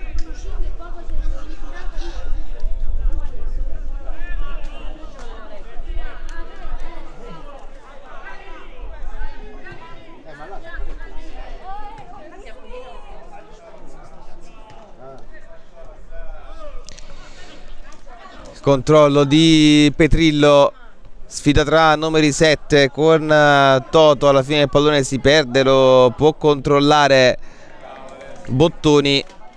Controllo di Petrillo, sfida tra numeri sette con Toto, alla fine il pallone si perde, lo può controllare Bottoni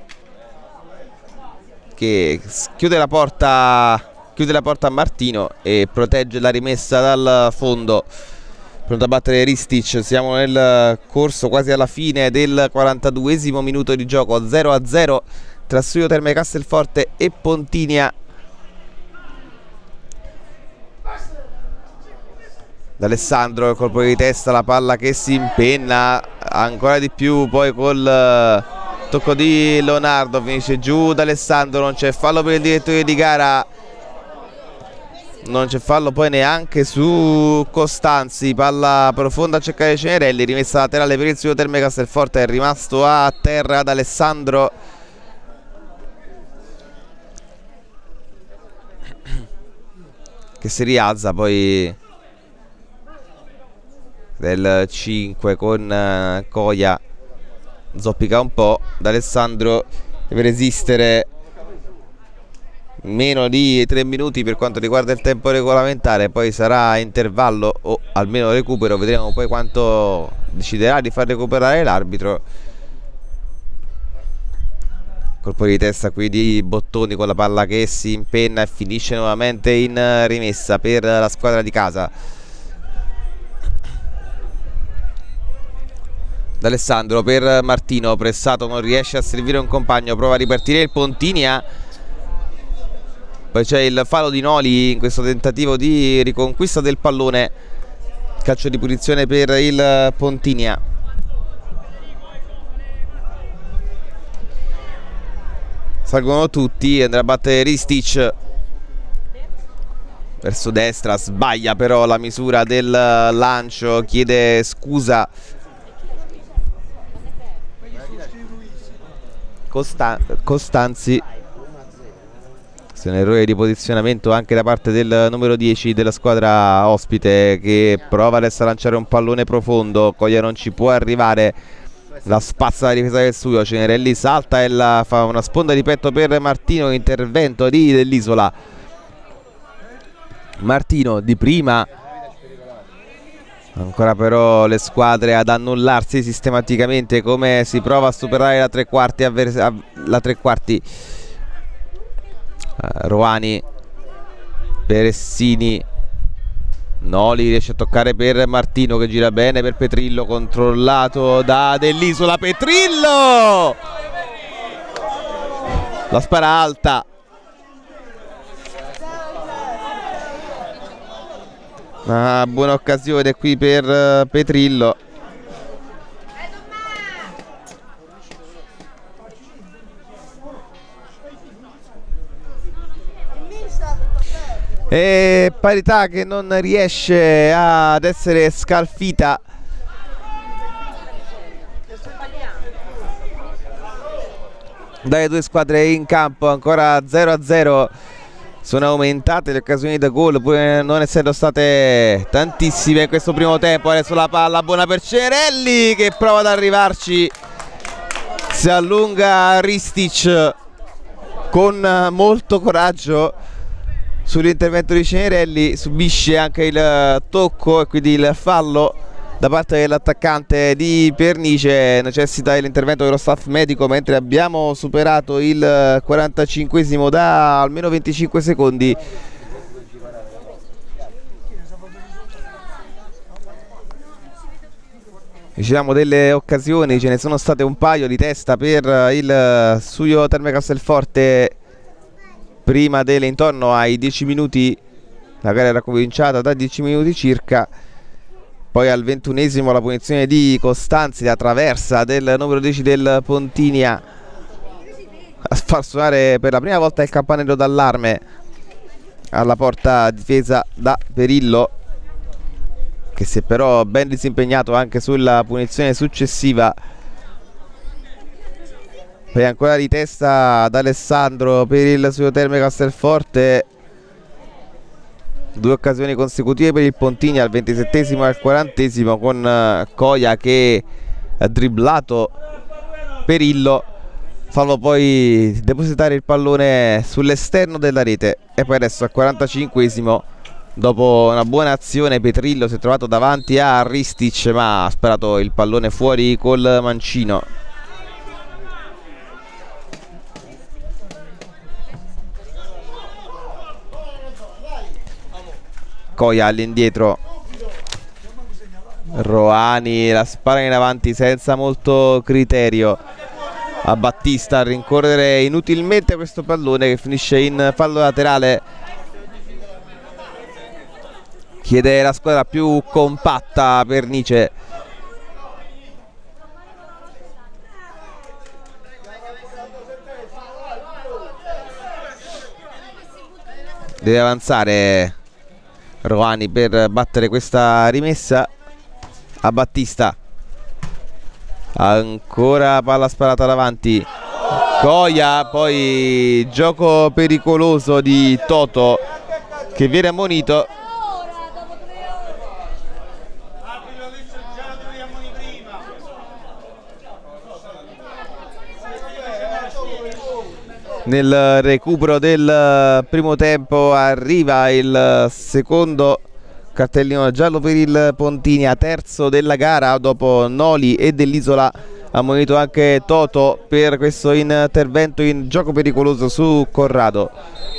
che chiude la porta, chiude la porta a Martino e protegge la rimessa dal fondo. Pronto a battere Ristic, siamo nel corso quasi alla fine del quarantaduesimo minuto di gioco, zero a zero tra Suio Terme Castelforte e Pontinia. D'Alessandro, il colpo di testa, la palla che si impenna ancora di più, poi col tocco di Leonardo finisce giù D'Alessandro, non c'è fallo per il direttore di gara, non c'è fallo poi neanche su Costanzi, palla profonda a cercare Cenerelli, rimessa laterale per il Suio Terme Castelforte, è rimasto a terra D'Alessandro. Che si rialza poi del cinque con uh, Coia, zoppica un po', D'Alessandro deve resistere meno di tre minuti per quanto riguarda il tempo regolamentare, poi sarà intervallo o almeno recupero, vedremo poi quanto deciderà di far recuperare l'arbitro. Colpo di testa qui di Bottoni con la palla che si impenna e finisce nuovamente in rimessa per la squadra di casa. D'Alessandro per Martino, pressato, non riesce a servire un compagno, prova a ripartire il Pontinia, poi c'è il fallo di Noli in questo tentativo di riconquista del pallone, calcio di punizione per il Pontinia. Salgono tutti, andrà a battere Ristic verso destra, sbaglia però la misura del lancio, chiede scusa Costan Costanzi. C'è un errore di posizionamento anche da parte del numero dieci della squadra ospite, che prova adesso a lanciare un pallone profondo, Coia non ci può arrivare, la spazza la difesa del Suio, Cenerelli salta e la fa una sponda di petto per Martino, intervento di dell'Isola. Martino di prima, ancora però le squadre ad annullarsi sistematicamente, come si prova a superare la tre quarti, la tre quarti. uh, Roani, Peressini, Noli riesce a toccare per Martino che gira bene per Petrillo, controllato da dell'Isola, Petrillo la spara alta. Una buona occasione qui per uh, Petrillo. E parità che non riesce ad essere scalfita. Dalle due squadre in campo, ancora zero a zero. Sono aumentate le occasioni da gol, pur non essendo state tantissime in questo primo tempo. Adesso la palla buona per Cenerelli che prova ad arrivarci, si allunga Ristic con molto coraggio sull'intervento di Cenerelli, subisce anche il tocco e quindi il fallo da parte dell'attaccante di Pernice, necessita l'intervento dello staff medico, mentre abbiamo superato il quarantacinquesimo da almeno venticinque secondi. Diciamo delle occasioni, ce ne sono state un paio di testa per il Suio Terme Castelforte prima delle, intorno ai dieci minuti, la gara era cominciata da dieci minuti circa. Poi al ventunesimo la punizione di Costanzi, la traversa del numero dieci del Pontinia a far suonare per la prima volta il campanello d'allarme alla porta difesa da Perillo, che si è però ben disimpegnato anche sulla punizione successiva. Poi ancora di testa ad Alessandro per il Studio Terme Castelforte. Due occasioni consecutive per il Pontinia, al ventisettesimo e al quarantesimo, con Coia che ha dribblato Perillo, salvo poi depositare il pallone sull'esterno della rete. E poi adesso al quarantacinquesimo, dopo una buona azione, Petrillo si è trovato davanti a Ristic, ma ha sparato il pallone fuori col mancino. Coia all'indietro, Roani la spara in avanti senza molto criterio a Battista a rincorrere inutilmente questo pallone che finisce in fallo laterale. Chiede la squadra più compatta Pernice. Deve avanzare Roani per battere questa rimessa a Battista. Ancora palla sparata davanti, Coia, poi gioco pericoloso di Toto che viene ammonito. Nel recupero del primo tempo arriva il secondo cartellino giallo per il Pontinia, terzo della gara dopo Noli e dell'Isola. Ha ammonito anche Toto per questo intervento in gioco pericoloso su Corrado.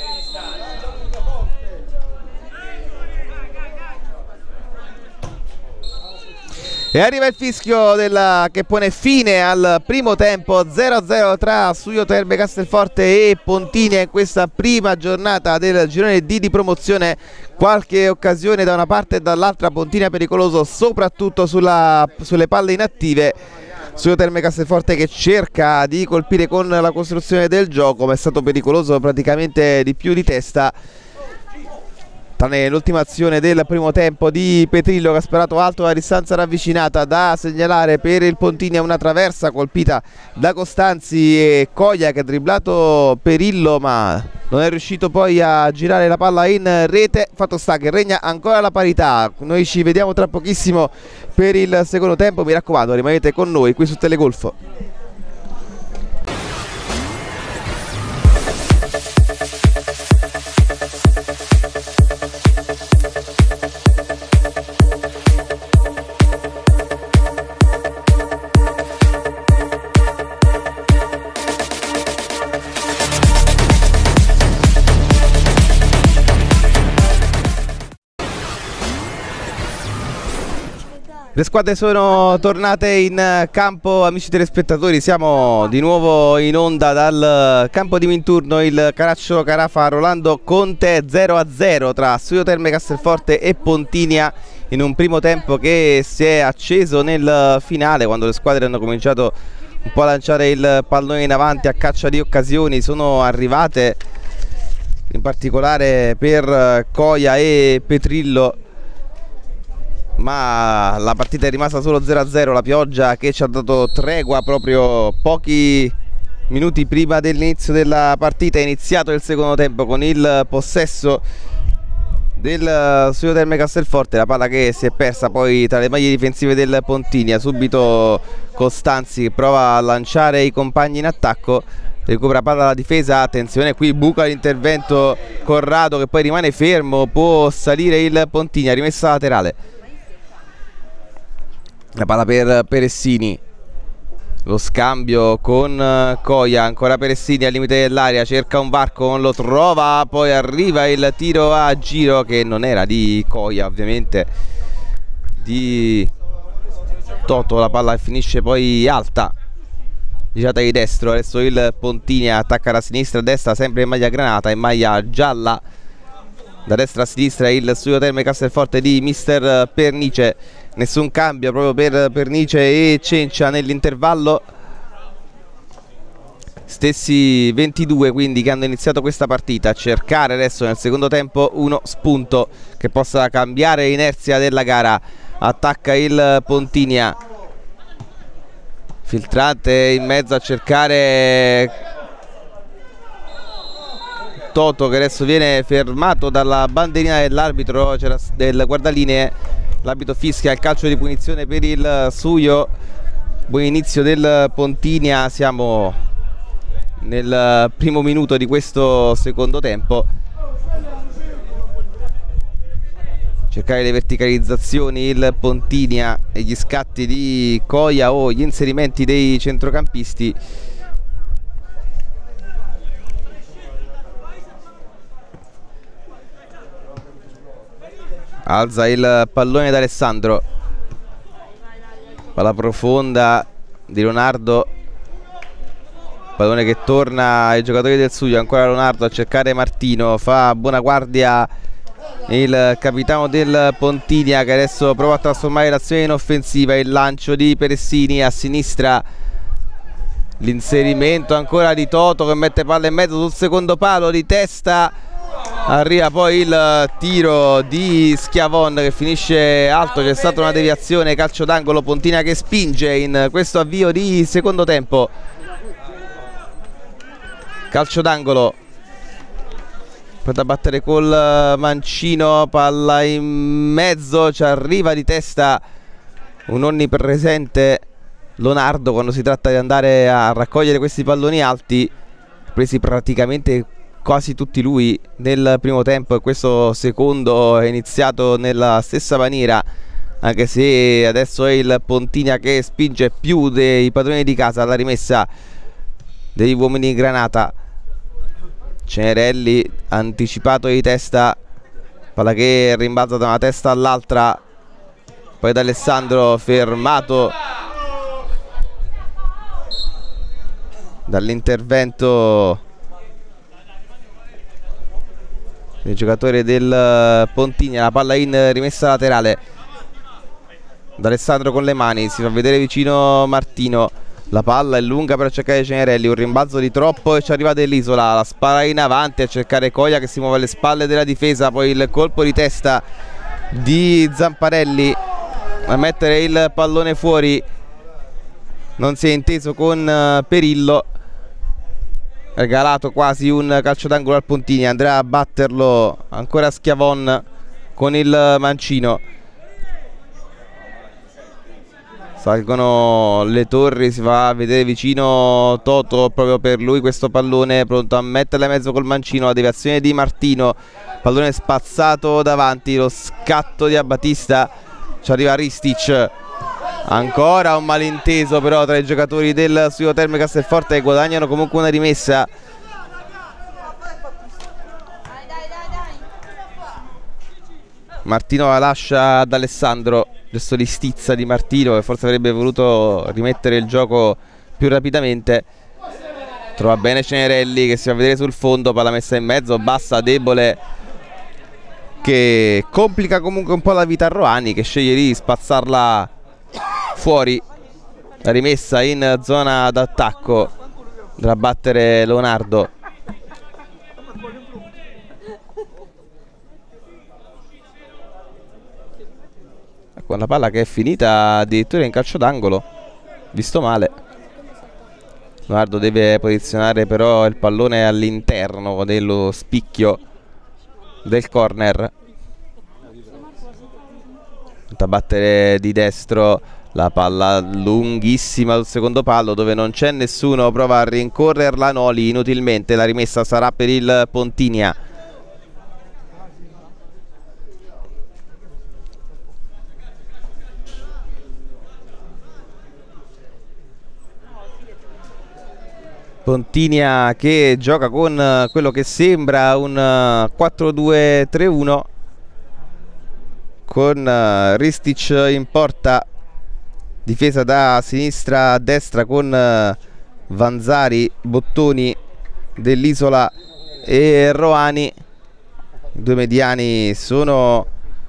E arriva il fischio della, che pone fine al primo tempo, zero a zero tra Studio Terme Castelforte e Pontinia in questa prima giornata del girone D di promozione. Qualche occasione da una parte e dall'altra, Pontinia pericoloso soprattutto sulla, sulle palle inattive. Studio Terme Castelforte che cerca di colpire con la costruzione del gioco, ma è stato pericoloso praticamente di più di testa, tranne l'ultima azione del primo tempo di Petrillo che ha sparato alto a distanza ravvicinata. Da segnalare per il Pontinia una traversa colpita da Costanzi e Coia che ha dribblato Perillo ma non è riuscito poi a girare la palla in rete. Fatto sta che regna ancora la parità. Noi ci vediamo tra pochissimo per il secondo tempo, mi raccomando rimanete con noi qui su Telegolf. Le squadre sono tornate in campo, amici telespettatori, siamo di nuovo in onda dal campo di Minturno, il Caracciolo Carafa Rolando Conte, zero a zero tra Studio Terme Castelforte e Pontinia, in un primo tempo che si è acceso nel finale quando le squadre hanno cominciato un po' a lanciare il pallone in avanti a caccia di occasioni. Sono arrivate in particolare per Coia e Petrillo, ma la partita è rimasta solo zero a zero. La pioggia che ci ha dato tregua proprio pochi minuti prima dell'inizio della partita. È iniziato il secondo tempo con il possesso del Studio Terme Castelforte, la palla che si è persa poi tra le maglie difensive del Pontinia. Subito Costanzi che prova a lanciare i compagni in attacco, recupera palla alla difesa, attenzione qui buca l'intervento Corrado che poi rimane fermo, può salire il Pontinia, rimessa laterale. La palla per Peressini, lo scambio con Coia, ancora Peressini al limite dell'area, cerca un varco, non lo trova, poi arriva il tiro a giro che non era di Coia ovviamente, di Toto. La palla finisce poi alta, girata di destro. Adesso il Pontinia attacca da sinistra a destra, sempre in maglia granata, in maglia gialla da destra a sinistra il Studio Terme Castelforte di mister Pernice. Nessun cambio proprio per Pernice e Cencia nell'intervallo. Stessi ventidue quindi che hanno iniziato questa partita. A cercare adesso nel secondo tempo uno spunto che possa cambiare l'inerzia della gara. Attacca il Pontinia, filtrante in mezzo a cercare Toto, che adesso viene fermato dalla bandierina dell'arbitro del guardalinee. L'arbitro fischia il calcio di punizione per il Suio. Buon inizio del Pontinia, siamo nel primo minuto di questo secondo tempo. Cercare le verticalizzazioni il Pontinia e gli scatti di Coia o gli inserimenti dei centrocampisti. Alza il pallone d'Alessandro, palla profonda di Leonardo, pallone che torna ai giocatori del Suio. Ancora Leonardo a cercare Martino, fa buona guardia il capitano del Pontinia, che adesso prova a trasformare l'azione in offensiva. Il lancio di Peressini a sinistra, l'inserimento ancora di Toto che mette palla in mezzo sul secondo palo di testa. Arriva poi il tiro di Schiavon che finisce alto, c'è stata una deviazione, calcio d'angolo, Pontinia che spinge in questo avvio di secondo tempo. Calcio d'angolo, pronto a battere col mancino, palla in mezzo, ci arriva di testa un onnipresente Leonardo quando si tratta di andare a raccogliere questi palloni alti, presi praticamente quasi tutti lui nel primo tempo, e questo secondo è iniziato nella stessa maniera, anche se adesso è il Pontinia che spinge più dei padroni di casa alla rimessa degli uomini in granata. Cenerelli anticipato di testa, palla che rimbalza da una testa all'altra, poi da Alessandro fermato dall'intervento il giocatore del Pontinia. La palla in rimessa laterale d'Alessandro con le mani, si fa vedere vicino Martino, la palla è lunga per cercare Cenerelli, un rimbalzo di troppo e ci arriva dell'Isola, la spara in avanti a cercare Coia che si muove alle spalle della difesa, poi il colpo di testa di Zamparelli a mettere il pallone fuori, non si è inteso con Perillo, regalato quasi un calcio d'angolo al Pontinia. Andrà a batterlo ancora Schiavon con il mancino. Salgono le torri, si va a vedere vicino Toto, proprio per lui questo pallone, pronto a metterla in mezzo col mancino. La deviazione di Martino, pallone spazzato davanti, lo scatto di Abbattista, ci arriva Ristic. Ancora un malinteso però tra i giocatori del Studio Terme Castelforte, che guadagnano comunque una rimessa. Martino la lascia ad Alessandro, gesto di stizza di Martino che forse avrebbe voluto rimettere il gioco più rapidamente. Trova bene Cenerelli che si va a vedere sul fondo, palla messa in mezzo, bassa, debole, che complica comunque un po' la vita a Roani, che sceglie di spazzarla fuori. La rimessa in zona d'attacco da battere Leonardo. Ecco una palla che è finita addirittura in calcio d'angolo, visto male. Leonardo deve posizionare però il pallone all'interno dello spicchio del corner. Da battere di destro, la palla lunghissima sul secondo palo dove non c'è nessuno, prova a rincorrerla Noli inutilmente. La rimessa sarà per il Pontinia. Pontinia che gioca con quello che sembra un quattro due tre uno, con Ristic in porta, difesa da sinistra a destra con Vanzari, Bottoni dell'Isola e Roani. I due mediani sono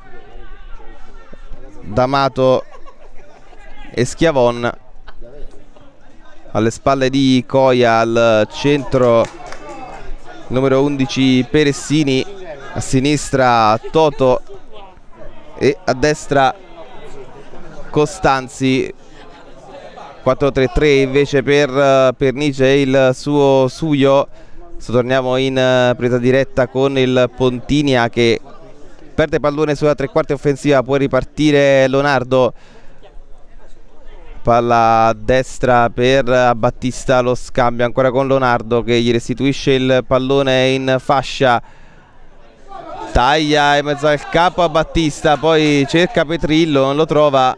D'Amato e Schiavon. Alle spalle di Coia, al centro numero undici Peressini, a sinistra Toto e a destra Costanzi. Quattro tre tre invece per Pernice e il suo Suio. Adesso torniamo in presa diretta con il Pontinia che perde pallone sulla tre quarti offensiva. Può ripartire Leonardo, palla a destra per Battista, lo scambio ancora con Leonardo che gli restituisce il pallone in fascia, taglia in mezzo al capo a Battista, poi cerca Petrillo, non lo trova,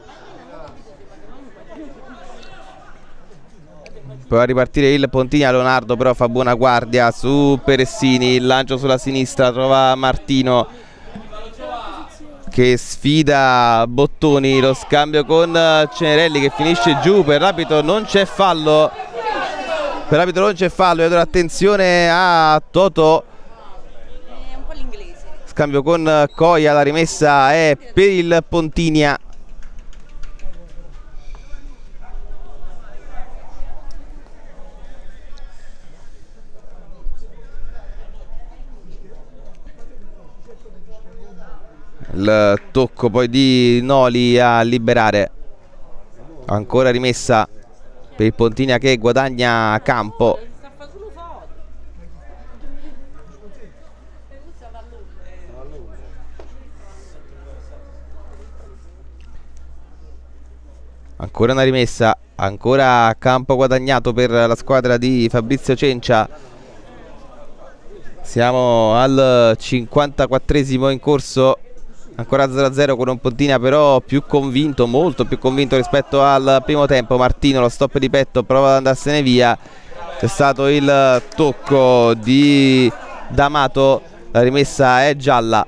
poi a ripartire il Pontinia. Leonardo però fa buona guardia su Peressini, il lancio sulla sinistra, trova Martino che sfida Bottoni, lo scambio con Cenerelli che finisce giù. Per l'arbitro non c'è fallo, per l'arbitro non c'è fallo, e allora attenzione a Toto. Scambio con Coia, la rimessa è per il Pontinia. Il tocco poi di Noli a liberare, ancora rimessa per il Pontinia che guadagna campo. Ancora una rimessa, ancora campo guadagnato per la squadra di Fabrizio Cencia. Siamo al cinquantaquattresimo in corso, ancora zero a zero con un Pontinia però più convinto, molto più convinto rispetto al primo tempo. Martino, lo stop di petto, prova ad andarsene via, c'è stato il tocco di D'Amato, la rimessa è gialla.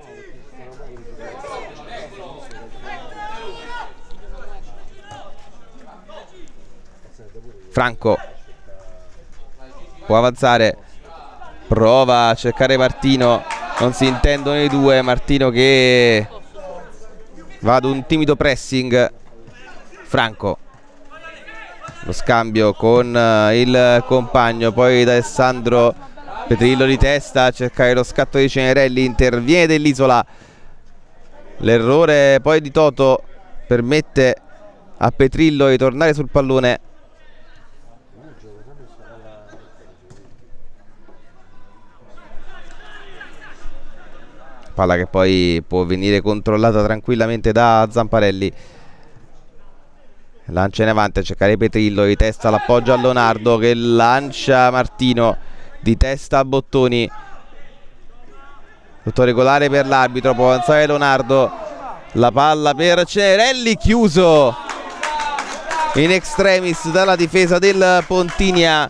Franco può avanzare, prova a cercare Martino, non si intendono i due. Martino che va ad un timido pressing. Franco, lo scambio con il compagno, poi da Alessandro Petrillo di testa a cercare lo scatto di Cenerelli, interviene dell'Isola, l'errore poi di Toto permette a Petrillo di tornare sul pallone. Palla che poi può venire controllata tranquillamente da Zamparelli. Lancia in avanti a cercare Petrillo, di testa l'appoggio a Leonardo che lancia Martino, di testa a Bottoni. Tutto regolare per l'arbitro, può avanzare Leonardo, la palla per Cenerelli, chiuso in extremis dalla difesa del Pontinia.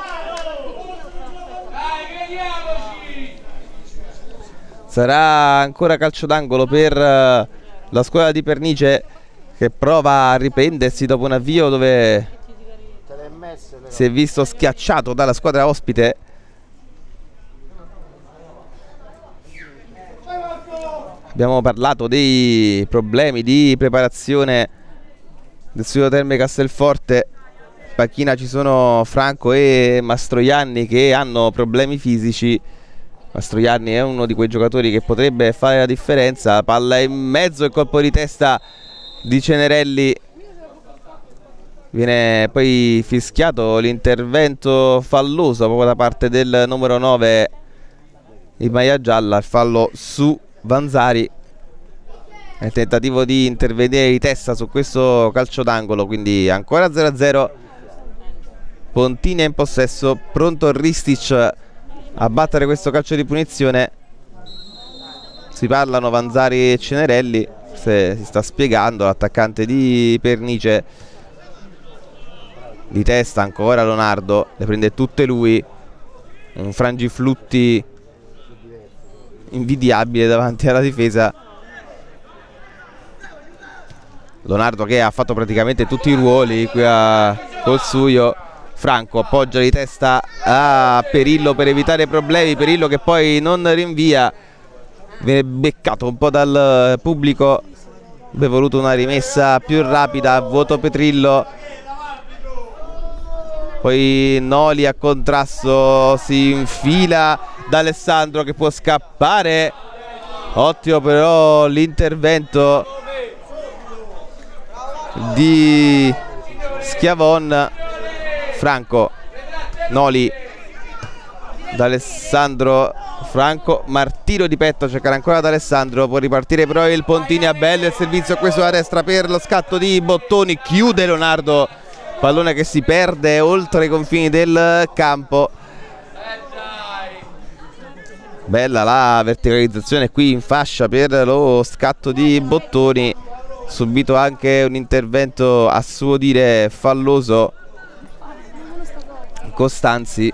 Sarà ancora calcio d'angolo per la squadra di Pernice che prova a riprendersi dopo un avvio dove si è visto schiacciato dalla squadra ospite. Abbiamo parlato dei problemi di preparazione del Studio Terme Castelforte. In panchina ci sono Franco e Mastroianni che hanno problemi fisici. Mastroianni è uno di quei giocatori che potrebbe fare la differenza. Palla in mezzo, il colpo di testa di Cenerelli, viene poi fischiato l'intervento falloso proprio da parte del numero nove in maglia gialla, il fallo su Vanzari, il tentativo di intervenire di testa su questo calcio d'angolo. Quindi ancora zero a zero, Pontinia in possesso, pronto Ristic a battere questo calcio di punizione. Si parlano Vanzari e Cenerelli, se si sta spiegando l'attaccante di Pernice. Di testa ancora Leonardo, le prende tutte lui, un frangiflutti invidiabile davanti alla difesa. Leonardo che ha fatto praticamente tutti i ruoli qui a, col Suio. Franco appoggia di testa a Perillo per evitare problemi, Perillo che poi non rinvia, viene beccato un po' dal pubblico. Avrebbe voluto una rimessa più rapida, vuoto Petrillo. Poi Noli a contrasto si infila da Alessandro che può scappare. Ottimo però l'intervento di Schiavon. Franco, Noli, da Alessandro, Franco, Martino di petto a cercare ancora da Alessandro, può ripartire però il Pontini. A bello il servizio questo a destra per lo scatto di Bottoni, chiude Leonardo, pallone che si perde oltre i confini del campo. Bella la verticalizzazione qui in fascia per lo scatto di Bottoni, subito anche un intervento a suo dire falloso. Costanzi,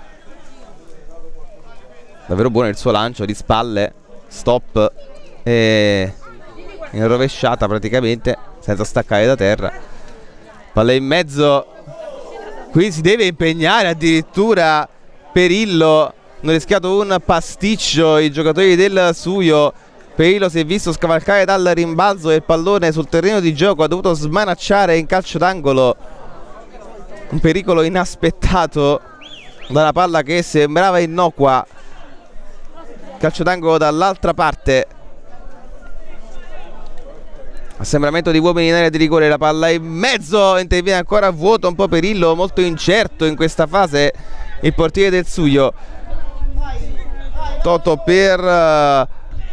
davvero buono il suo lancio di spalle, stop e in rovesciata praticamente senza staccare da terra. Palla in mezzo, qui si deve impegnare addirittura Perillo, hanno rischiato un pasticcio i giocatori del Suio. Perillo si è visto scavalcare dal rimbalzo del pallone sul terreno di gioco, ha dovuto smanacciare in calcio d'angolo, un pericolo inaspettato da una palla che sembrava innocua. Calcio d'angolo dall'altra parte, assembramento di uomini in area di rigore, la palla in mezzo, interviene ancora a vuoto un po' Perillo, molto incerto in questa fase il portiere del Suio. Toto per uh,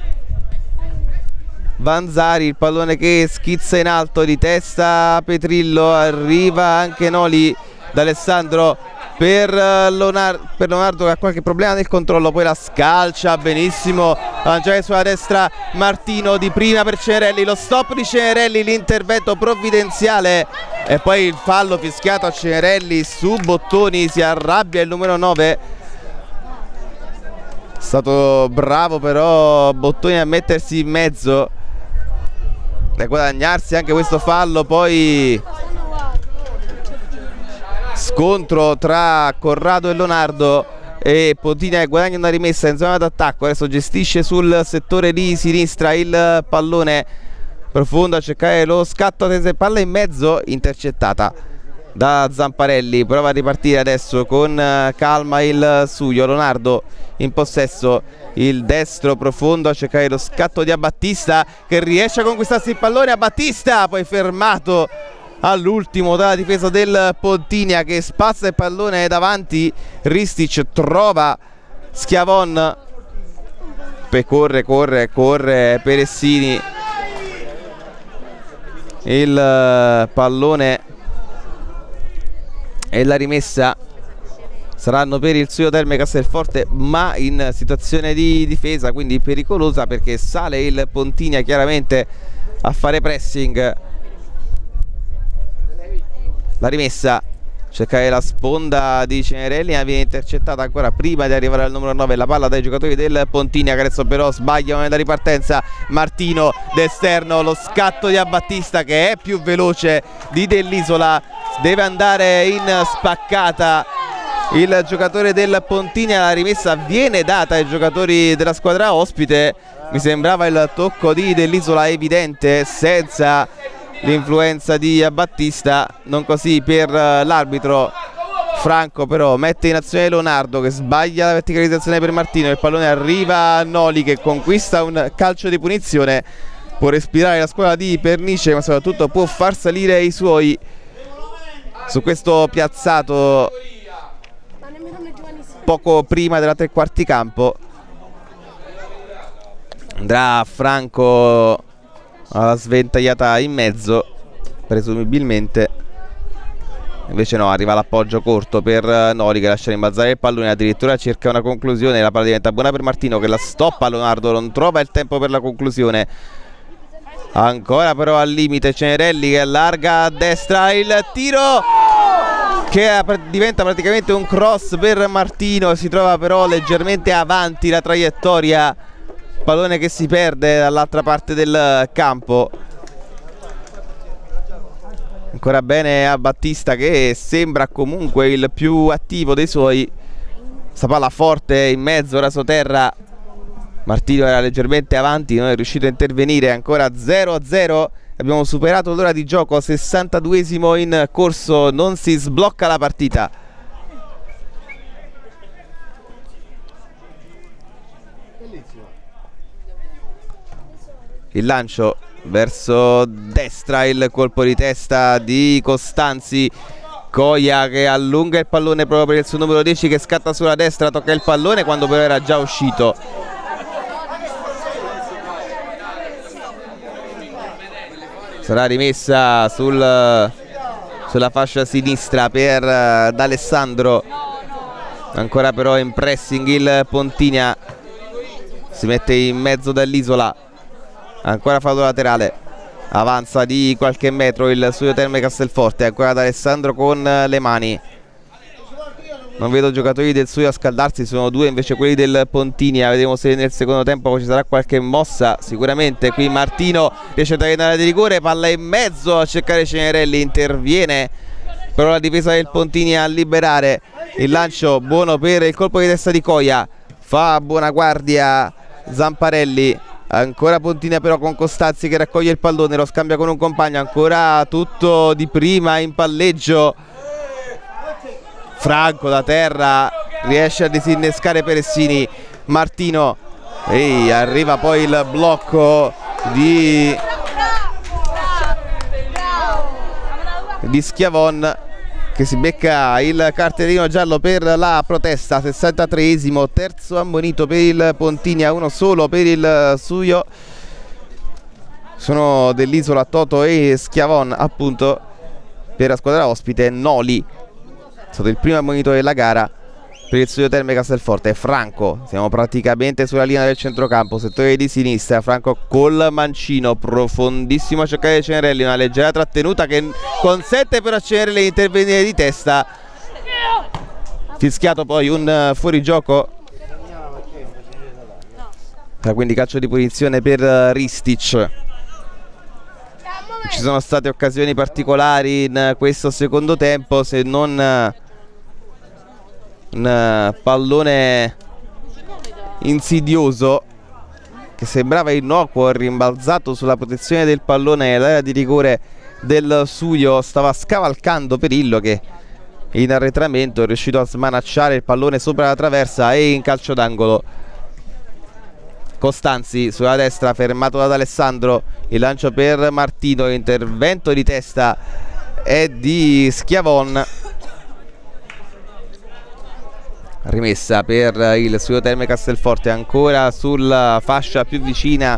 Vanzari, il pallone che schizza in alto di testa Petrillo, arriva anche Noli da Alessandro per Leonardo, per Leonardo che ha qualche problema nel controllo, poi la scalcia benissimo, lanciare sulla destra Martino di prima per Cenerelli, lo stop di Cenerelli, l'intervento provvidenziale e poi il fallo fischiato a Cenerelli su Bottoni, si arrabbia il numero nove. È stato bravo però Bottoni a mettersi in mezzo e guadagnarsi anche questo fallo. Poi scontro tra Corrado e Leonardo e Pontini guadagna una rimessa in zona d'attacco, adesso gestisce sul settore di sinistra il pallone profondo a cercare lo scatto, palla in mezzo intercettata da Zamparelli, prova a ripartire adesso con calma il Suio. Leonardo in possesso, il destro profondo a cercare lo scatto di Abbattista che riesce a conquistarsi il pallone. Abbattista poi fermato all'ultimo dalla difesa del Pontinia che spazza il pallone davanti. Ristic trova Schiavon, poi corre, corre, corre Peressini, il pallone e la rimessa saranno per il Suio Terme Castelforte, ma in situazione di difesa, quindi pericolosa perché sale il Pontinia chiaramente a fare pressing. La rimessa, cercare la sponda di Cenerelli, ma viene intercettata ancora prima di arrivare al numero nove, la palla dai giocatori del Pontinia che adesso però sbagliano nella ripartenza. Martino d'esterno, lo scatto di Abbattista che è più veloce di Dell'Isola, deve andare in spaccata il giocatore del Pontinia. La rimessa viene data ai giocatori della squadra ospite, mi sembrava il tocco di Dell'Isola evidente senza l'influenza di Abbattista, non così per l'arbitro. Franco però mette in azione Leonardo che sbaglia la verticalizzazione per Martino, il pallone arriva a Noli che conquista un calcio di punizione, può respirare la squadra di Pernice ma soprattutto può far salire i suoi su questo piazzato poco prima della tre quarti campo. Andrà Franco alla sventagliata in mezzo presumibilmente, invece no, arriva l'appoggio corto per Noli che lascia rimbalzare il pallone, addirittura cerca una conclusione, la palla diventa buona per Martino che la stoppa. Leonardo non trova il tempo per la conclusione, ancora però al limite Cenerelli che allarga a destra, il tiro che diventa praticamente un cross per Martino, si trova però leggermente avanti la traiettoria, pallone che si perde dall'altra parte del campo. Ancora bene a Battista che sembra comunque il più attivo dei suoi, sta palla forte in mezzo, rasoterra Martino era leggermente avanti, non è riuscito a intervenire. Ancora zero a zero, abbiamo superato l'ora di gioco, sessantaduesimo in corso, non si sblocca la partita. Il lancio verso destra, il colpo di testa di Costanzi. Coia che allunga il pallone proprio per il suo numero dieci che scatta sulla destra, tocca il pallone quando però era già uscito. Sarà rimessa sul, sulla fascia sinistra per uh, D'Alessandro. Ancora però in pressing il Pontinia, si mette in mezzo dall'isola. Ancora fallo laterale, avanza di qualche metro il Suio Terme Castelforte. Ancora D'Alessandro con le mani. Non vedo giocatori del Suio a scaldarsi, sono due invece quelli del Pontinia. Vediamo se nel secondo tempo ci sarà qualche mossa. Sicuramente qui Martino riesce a tagliare in area di rigore, palla in mezzo a cercare Cenerelli, interviene però la difesa del Pontinia a liberare. Il lancio buono per il colpo di testa di Coia, fa buona guardia Zamparelli. Ancora Pontinia però con Costanzi che raccoglie il pallone, lo scambia con un compagno. Ancora tutto di prima in palleggio. Franco da terra riesce a disinnescare Peressini. Martino, ehi, arriva poi il blocco di, di Schiavon che si becca il cartellino giallo per la protesta. sessantatreesimo, terzo ammonito per il Pontinia, uno solo per il Suio. Sono dell'isola Toto e Schiavon appunto. Per la squadra ospite Noli è stato il primo ammonito della gara. Per il Suio Terme Castelforte Franco, siamo praticamente sulla linea del centrocampo, settore di sinistra. Franco col mancino, profondissimo a cercare Cenerelli, una leggera trattenuta che consente però a Cenerelli di intervenire di testa. Fischiato poi un fuorigioco, quindi calcio di punizione per Ristic. Ci sono state occasioni particolari in questo secondo tempo, se non un pallone insidioso che sembrava innocuo, rimbalzato sulla protezione del pallone nell'area di rigore del Suio. Stava scavalcando Perillo che in arretramento è riuscito a smanacciare il pallone sopra la traversa e in calcio d'angolo. Costanzi sulla destra, fermato da D'Alessandro, il lancio per Martino, l'intervento di testa è di Schiavon. Rimessa per il Suio Terme Castelforte, ancora sulla fascia più vicina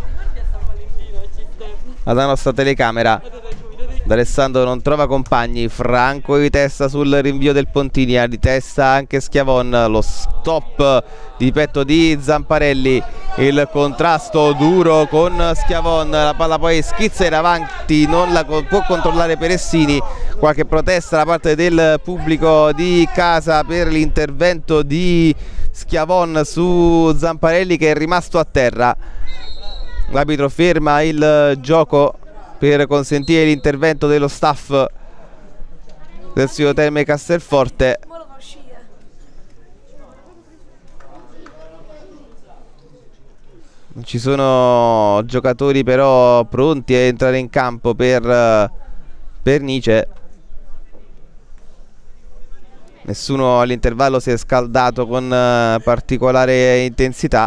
alla nostra telecamera. D'Alessandro non trova compagni, Franco di testa sul rinvio del Pontinia, di testa anche Schiavon, lo stop di petto di Zamparelli, il contrasto duro con Schiavon, la palla poi schizza in avanti, non la può controllare Peressini. Qualche protesta da parte del pubblico di casa per l'intervento di Schiavon su Zamparelli che è rimasto a terra. L'arbitro ferma il gioco per consentire l'intervento dello staff del Suio Terme Castelforte. Non ci sono giocatori però pronti a entrare in campo per Pernice. Nessuno all'intervallo si è scaldato con particolare intensità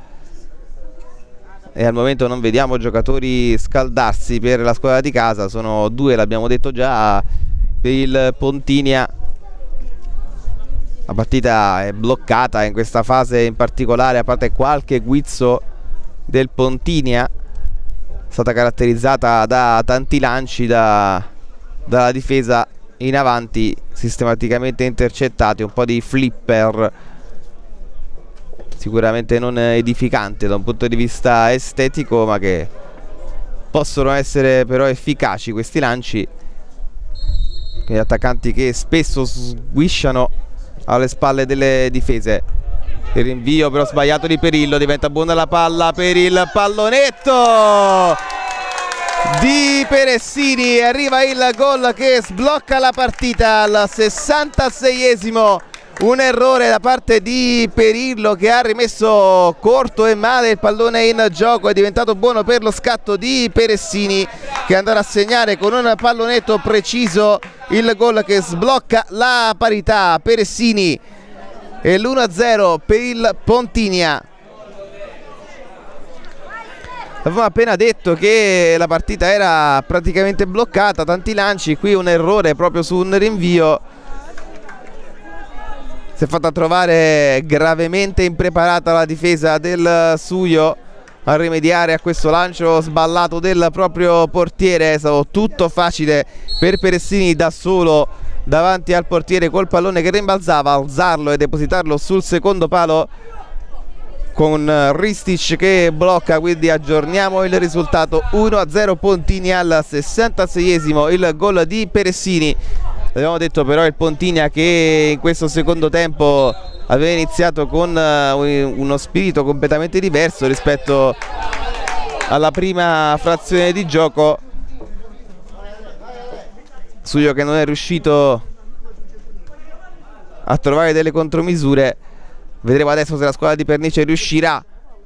e al momento non vediamo giocatori scaldarsi per la squadra di casa. Sono due, l'abbiamo detto già, per il Pontinia. La partita è bloccata in questa fase in particolare, a parte qualche guizzo del Pontinia, è stata caratterizzata da tanti lanci da, dalla difesa in avanti, sistematicamente intercettati, un po' di flipper, sicuramente non edificante da un punto di vista estetico, ma che possono essere però efficaci questi lanci. Gli attaccanti che spesso sguisciano alle spalle delle difese. Il rinvio però sbagliato di Perillo, diventa buona la palla per il pallonetto di Peressini. Arriva il gol che sblocca la partita al sessantaseiesimo. un errore da parte di Perillo che ha rimesso corto e male il pallone in gioco. È diventato buono per lo scatto di Peressini, che andrà a segnare con un pallonetto preciso il gol che sblocca la parità. Peressini e l'uno a zero per il Pontinia. Avevamo appena detto che la partita era praticamente bloccata, tanti lanci, qui un errore proprio su un rinvio. Si è fatta trovare gravemente impreparata la difesa del Suio a rimediare a questo lancio sballato del proprio portiere. È stato tutto facile per Peressini da solo davanti al portiere col pallone che rimbalzava, alzarlo e depositarlo sul secondo palo con Ristic che blocca. Quindi aggiorniamo il risultato: uno a zero Pontinia al sessantaseiesimo, il gol di Peressini. Abbiamo detto però il Pontinia che in questo secondo tempo aveva iniziato con uno spirito completamente diverso rispetto alla prima frazione di gioco. Suio che non è riuscito a trovare delle contromisure. Vedremo adesso se la squadra di Pernice riuscirà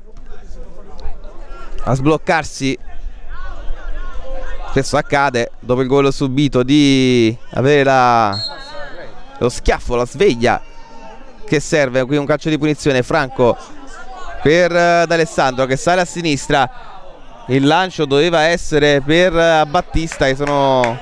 a sbloccarsi. Spesso accade dopo il gol subito di avere la, lo schiaffo, la sveglia che serve. Qui un calcio di punizione, Franco per uh, D'Alessandro che sale a sinistra. Il lancio doveva essere per uh, Battista, che sono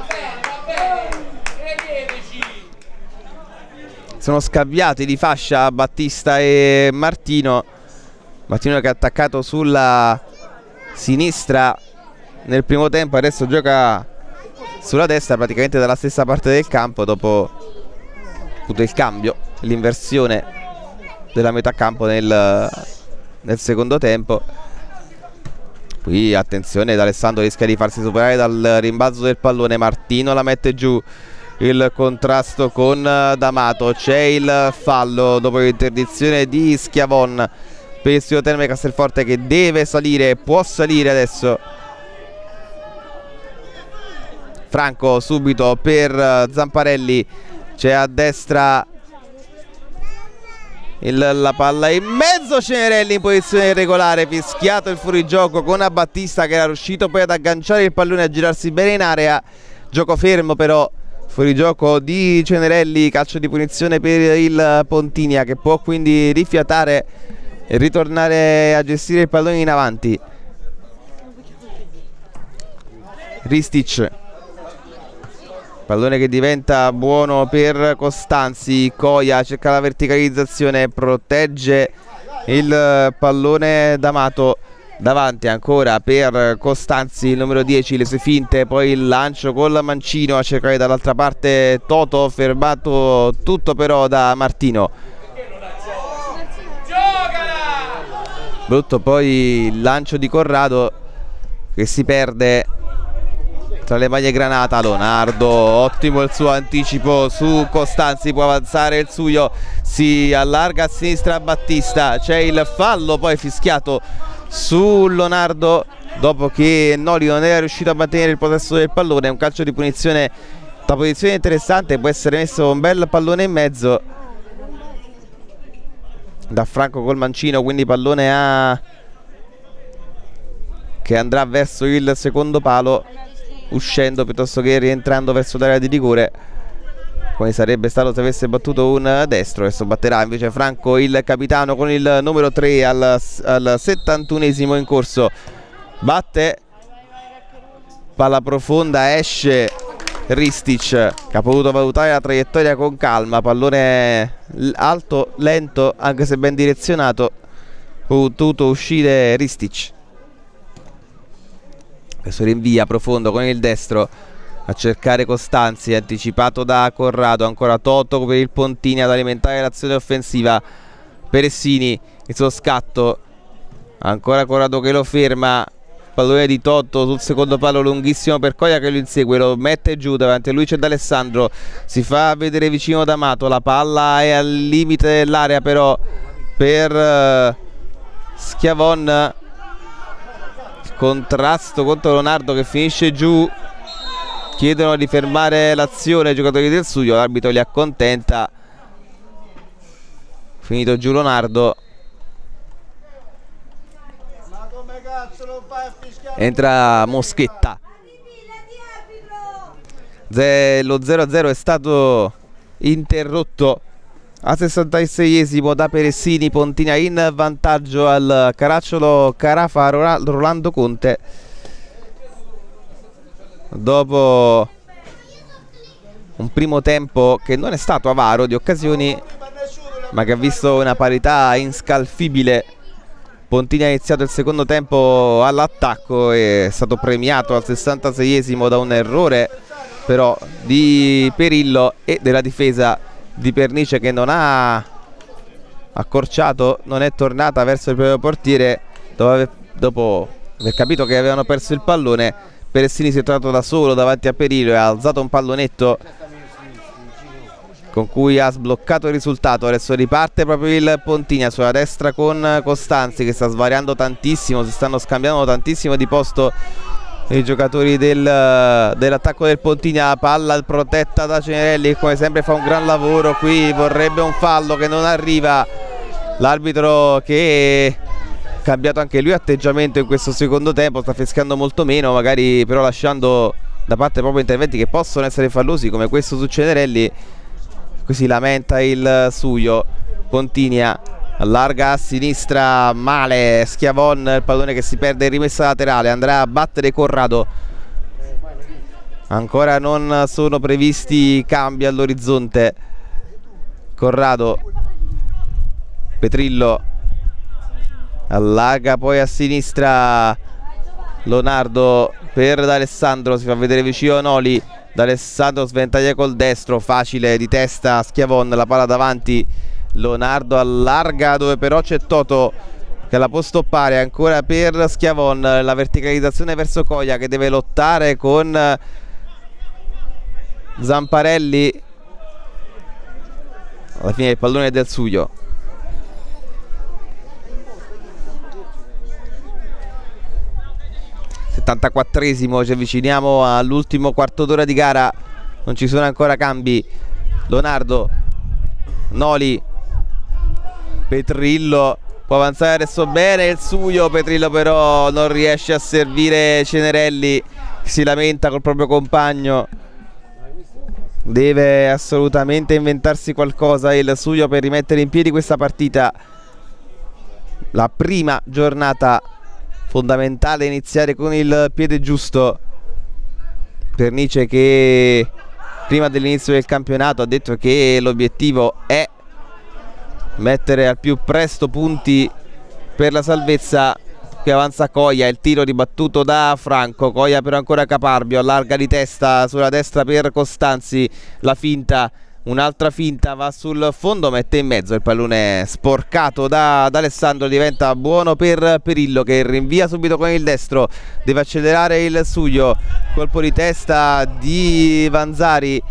sono scambiati di fascia Battista e Martino. Martino che è attaccato sulla sinistra nel primo tempo, adesso gioca sulla destra, praticamente dalla stessa parte del campo dopo appunto il cambio, l'inversione della metà campo nel, nel secondo tempo. Qui attenzione, D'Alessandro rischia di farsi superare dal rimbalzo del pallone. Martino la mette giù, il contrasto con D'Amato, c'è il fallo dopo l'interdizione di Schiavon per il Suio Terme Castelforte che deve salire, può salire adesso. Franco subito per Zamparelli, c'è a destra il, la palla in mezzo, Cenerelli in posizione irregolare, fischiato il fuorigioco con Battista che era riuscito poi ad agganciare il pallone e a girarsi bene in area. Gioco fermo però, fuorigioco di Cenerelli, calcio di punizione per il Pontinia che può quindi rifiatare e ritornare a gestire il pallone in avanti. Ristic, pallone che diventa buono per Costanzi. Coia cerca la verticalizzazione, protegge il pallone D'Amato. Davanti ancora per Costanzi, il numero dieci, le sue finte, poi il lancio col mancino a cercare dall'altra parte Toto, fermato tutto però da Martino. Brutto poi il lancio di Corrado che si perde tra le maglie granata. Leonardo, ottimo il suo anticipo su Costanzi, può avanzare il Suio, si allarga a sinistra Battista, c'è il fallo poi fischiato su Leonardo dopo che Noli non era riuscito a mantenere il possesso del pallone. Un calcio di punizione da posizione interessante, può essere messo un bel pallone in mezzo da Franco col mancino, quindi pallone a che andrà verso il secondo palo, uscendo piuttosto che rientrando verso l'area di rigore, come sarebbe stato se avesse battuto un destro. Adesso batterà invece Franco, il capitano, con il numero tre al, al settantunesimo in corso. Batte, palla profonda, esce Ristic che ha potuto valutare la traiettoria con calma, pallone alto, lento, anche se ben direzionato, potuto uscire Ristic. Adesso rinvia profondo con il destro a cercare Costanzi, anticipato da Corrado, ancora Toto per il Pontinia ad alimentare l'azione offensiva. Peressini, il suo scatto, ancora Corrado che lo ferma, pallone di Toto sul secondo palo lunghissimo per Coia che lo insegue, lo mette giù, davanti a lui c'è D'Alessandro, si fa vedere vicino D'Amato, la palla è al limite dell'area però per uh, Schiavon, contrasto contro Leonardo che finisce giù. Chiedono di fermare l'azione i giocatori del Suio, l'arbitro li accontenta finito giù Leonardo. Entra Moschetta. Lo zero a zero è stato interrotto a sessantaseiesimo da Peressini. Pontina in vantaggio al Caracciolo Carafa Rolando Conte dopo un primo tempo che non è stato avaro di occasioni, ma che ha visto una parità inscalfibile. Pontina ha iniziato il secondo tempo all'attacco e è stato premiato al sessantaseiesimo da un errore però di Perillo e della difesa di Pernice, che non ha accorciato, non è tornata verso il proprio portiere dopo aver, dopo aver capito che avevano perso il pallone. Peressini si è trovato da solo davanti a Perillo e ha alzato un pallonetto con cui ha sbloccato il risultato. Adesso riparte proprio il Pontina sulla destra con Costanzi, che sta svariando tantissimo, si stanno scambiando tantissimo di posto i giocatori del, dell'attacco del Pontina. Palla protetta da Cenerelli, che come sempre fa un gran lavoro. Qui vorrebbe un fallo che non arriva. L'arbitro, che ha cambiato anche lui atteggiamento in questo secondo tempo, sta fischiando molto meno, magari però lasciando da parte proprio interventi che possono essere fallosi come questo su Cenerelli. Qui si lamenta il Suio. Pontina allarga a sinistra male, Schiavon, il pallone che si perde in rimessa laterale, andrà a battere Corrado. Ancora non sono previsti cambi all'orizzonte. Corrado, Petrillo allarga poi a sinistra Leonardo per D'Alessandro, si fa vedere vicino Noli. D'Alessandro sventaglia col destro, facile di testa Schiavon, la palla davanti. Leonardo allarga dove però c'è Toto che la può stoppare, ancora per Schiavon, la verticalizzazione verso Coia che deve lottare con Zamparelli. Alla fine il pallone è del Suio. settantaquattresimo, ci avviciniamo all'ultimo quarto d'ora di gara, non ci sono ancora cambi. Leonardo, Noli, Petrillo può avanzare adesso bene il Suio. Petrillo però non riesce a servire Cenerelli, si lamenta col proprio compagno. Deve assolutamente inventarsi qualcosa il Suio per rimettere in piedi questa partita. La prima giornata, fondamentale iniziare con il piede giusto. Pernice, che prima dell'inizio del campionato ha detto che l'obiettivo è mettere al più presto punti per la salvezza. Che avanza Coia, il tiro ribattuto da Franco. Coia però ancora caparbio, allarga di testa sulla destra per Costanzi, la finta, un'altra finta, va sul fondo, mette in mezzo, il pallone sporcato da, da Alessandro, diventa buono per Perillo che rinvia subito con il destro, deve accelerare il Suio, colpo di testa di Vanzari,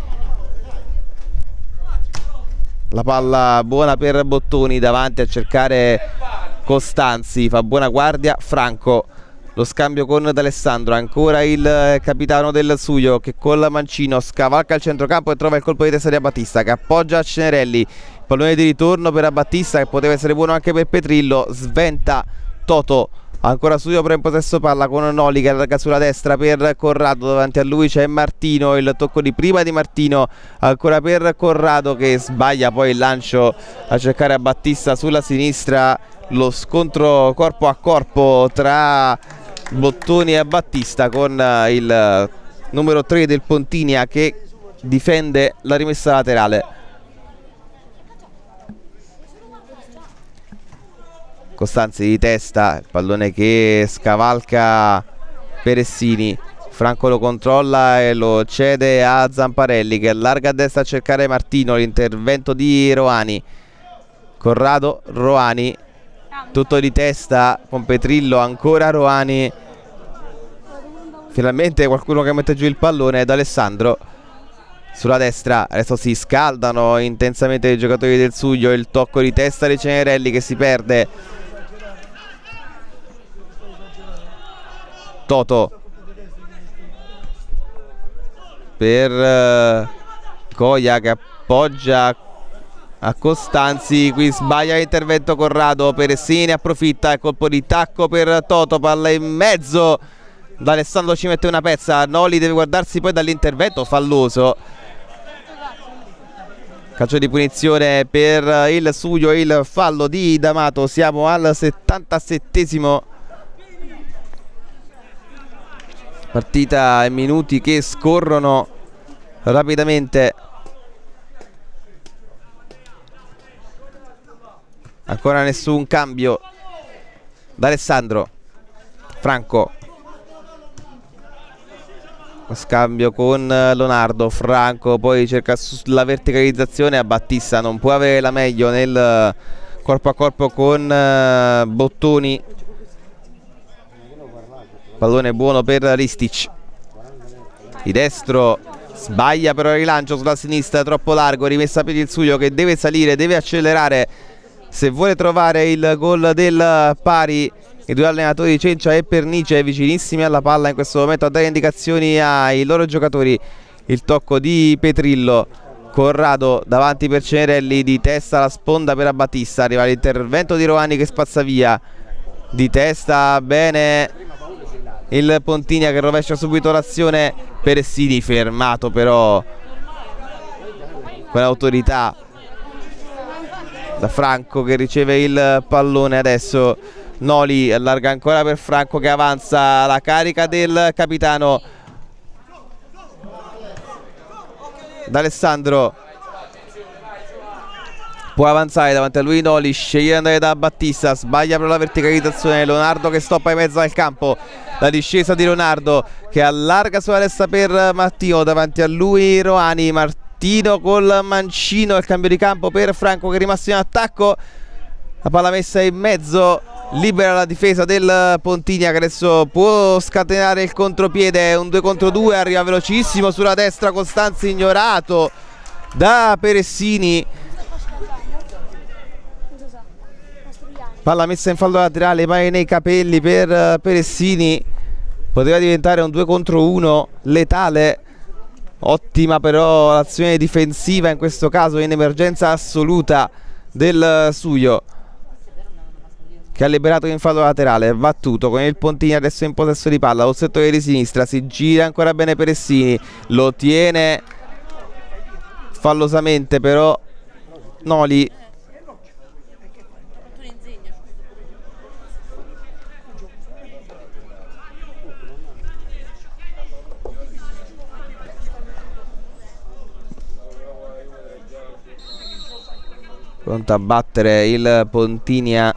la palla buona per Bottoni, davanti a cercare Costanzi, fa buona guardia Franco. Lo scambio con D'Alessandro, ancora il capitano del Suio che col mancino scavalca il centrocampo e trova il colpo di testa di Abattista che appoggia a Cenerelli. Pallone di ritorno per Abattista che poteva essere buono anche per Petrillo, sventa Toto. Ancora Suio però in possesso palla con Noli che allarga sulla destra per Corrado, davanti a lui c'è Martino, il tocco di prima di Martino, ancora per Corrado che sbaglia poi il lancio a cercare Abattista sulla sinistra. Lo scontro corpo a corpo tra Bottoni e Battista con il numero tre del Pontinia che difende la rimessa laterale. Costanzi di testa, il pallone che scavalca Peressini, Franco lo controlla e lo cede a Zamparelli che allarga a destra a cercare Martino, l'intervento di Roani. Corrado, Roani, tutto di testa con Petrillo, ancora Roani, finalmente qualcuno che mette giù il pallone, D'Alessandro sulla destra. Adesso si scaldano intensamente i giocatori del Suio, il tocco di testa di Cenerelli che si perde. Toto per uh, Coia che appoggia a Costanzi, qui sbaglia l'intervento Corrado, Peressini approfitta, colpo di tacco per Toto, palla in mezzo, D'Alessandro ci mette una pezza, Noli deve guardarsi poi dall'intervento falloso, calcio di punizione per il Suio, il fallo di D'Amato. Siamo al settantasettesimo, partita e minuti che scorrono rapidamente. Ancora nessun cambio. D'Alessandro, Franco, scambio con Leonardo, Franco poi cerca la verticalizzazione a Battista, non può avere la meglio nel corpo a corpo con Bottoni. Pallone buono per Ristic, di destro sbaglia però il rilancio sulla sinistra, troppo largo, rimessa per il Suio che deve salire, deve accelerare se vuole trovare il gol del pari. I due allenatori Cencia e Pernice vicinissimi alla palla in questo momento a dare indicazioni ai loro giocatori. Il tocco di Petrillo, Corrado davanti per Cenerelli, di testa la sponda per Battista, arriva l'intervento di Rovani che spazza via, di testa bene il Pontigna che rovescia subito l'azione, Peressini fermato però con autorità da Franco che riceve il pallone. Adesso Noli allarga ancora per Franco che avanza, la carica del capitano D'Alessandro, può avanzare davanti a lui Noli, sceglie di andare da Battista, sbaglia però la verticalizzazione, Leonardo che stoppa in mezzo al campo, la discesa di Leonardo che allarga sulla destra per Martino, davanti a lui Roani, Martino col mancino, il cambio di campo per Franco che è rimasto in attacco, la palla messa in mezzo, libera la difesa del Pontigna che adesso può scatenare il contropiede, un due contro due, arriva velocissimo sulla destra Costanzi, ignorato da Peressini, palla messa in fallo laterale, mai nei capelli per Peressini, poteva diventare un due contro uno letale. Ottima però l'azione difensiva in questo caso in emergenza assoluta del Suio che ha liberato in fallo laterale, battuto con il Pontigna adesso in possesso di palla al settore di sinistra, si gira ancora bene Peressini, lo tiene fallosamente però Noli. Pronto a battere il Pontigna,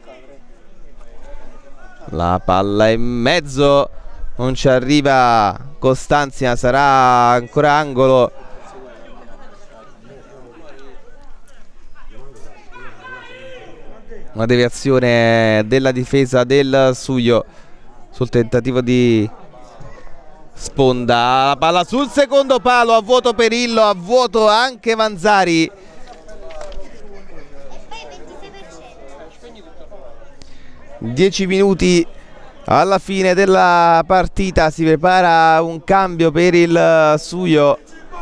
la palla in mezzo, non ci arriva Costanzia, sarà ancora angolo. Una deviazione della difesa del Suio sul tentativo di sponda, la palla sul secondo palo, a vuoto Perillo, a vuoto anche Vanzari. dieci minuti alla fine della partita, si prepara un cambio per il Suio.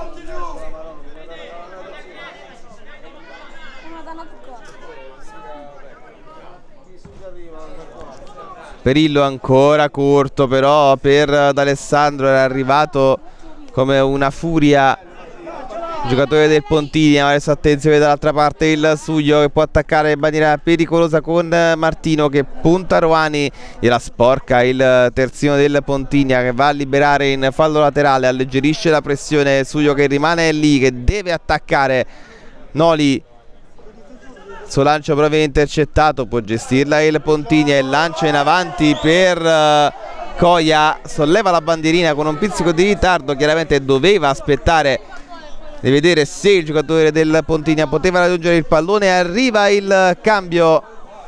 Perillo ancora corto però per D'Alessandro, era arrivato come una furia il giocatore del Pontigna. Adesso attenzione dall'altra parte il Suio che può attaccare in maniera pericolosa con Martino che punta Roani, gliela sporca il terzino del Pontigna che va a liberare in fallo laterale, alleggerisce la pressione. Suio che rimane lì, che deve attaccare. Noli, il suo lancio però viene intercettato, può gestirla il Pontigna, il lancio in avanti per Coia, solleva la bandierina con un pizzico di ritardo, chiaramente doveva aspettare di vedere se il giocatore del Pontigna poteva raggiungere il pallone. Arriva il cambio,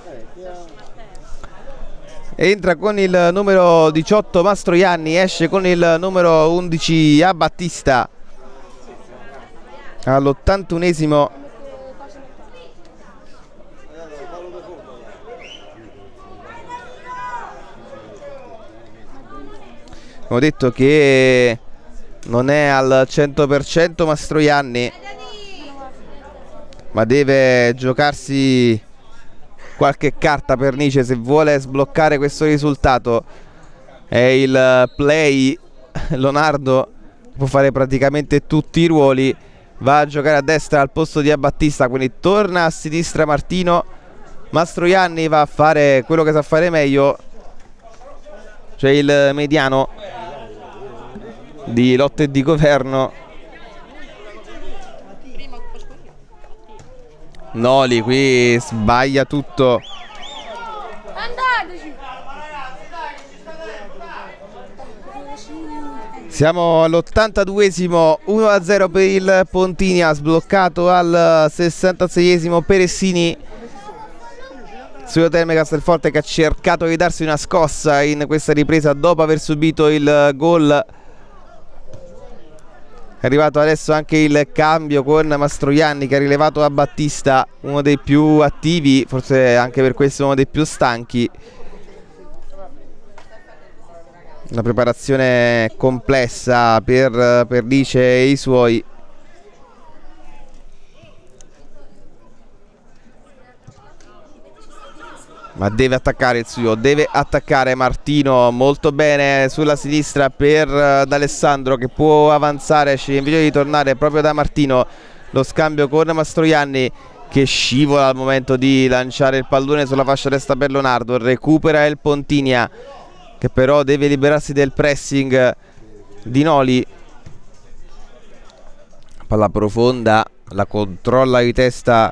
entra con il numero diciotto Mastroianni, esce con il numero undici a Battista all'ottantunesimo. Ho detto che non è al cento per cento Mastroianni, ma deve giocarsi qualche carta Pernice se vuole sbloccare questo risultato. È il play, Leonardo può fare praticamente tutti i ruoli, va a giocare a destra al posto di Abbattista, quindi torna a sinistra Martino. Mastroianni va a fare quello che sa fare meglio, cioè il mediano di lotta e di governo. Noli qui sbaglia tutto. Siamo all'ottantaduesimo, uno a zero per il Pontinia, sbloccato al sessantaseiesimo Peressini. Studio Terme Castelforte che ha cercato di darsi una scossa in questa ripresa dopo aver subito il gol. È arrivato adesso anche il cambio con Mastroianni che ha rilevato a Battista, uno dei più attivi, forse anche per questo uno dei più stanchi. Una preparazione complessa per Pernice e i suoi. Ma deve attaccare il suo, deve attaccare Martino molto bene sulla sinistra per D'Alessandro che può avanzare, c'è invece di tornare proprio da Martino. Lo scambio con Mastroianni che scivola al momento di lanciare il pallone sulla fascia destra per Leonardo. Recupera il Pontinia che però deve liberarsi del pressing di Noli. Palla profonda, la controlla di testa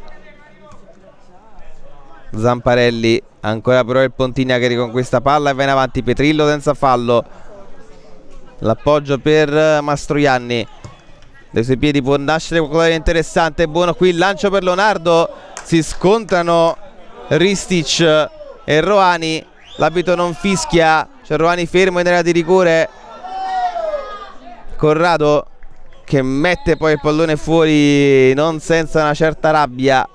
Zamparelli, ancora però il Pontinia che riconquista palla e va in avanti. Petrillo senza fallo, l'appoggio per Mastroianni, dai suoi piedi può nascere qualcosa di interessante. Buono qui il lancio per Leonardo, si scontrano Ristic e Roani, l'arbitro non fischia, c'è Roani fermo in area di rigore. Corrado che mette poi il pallone fuori non senza una certa rabbia.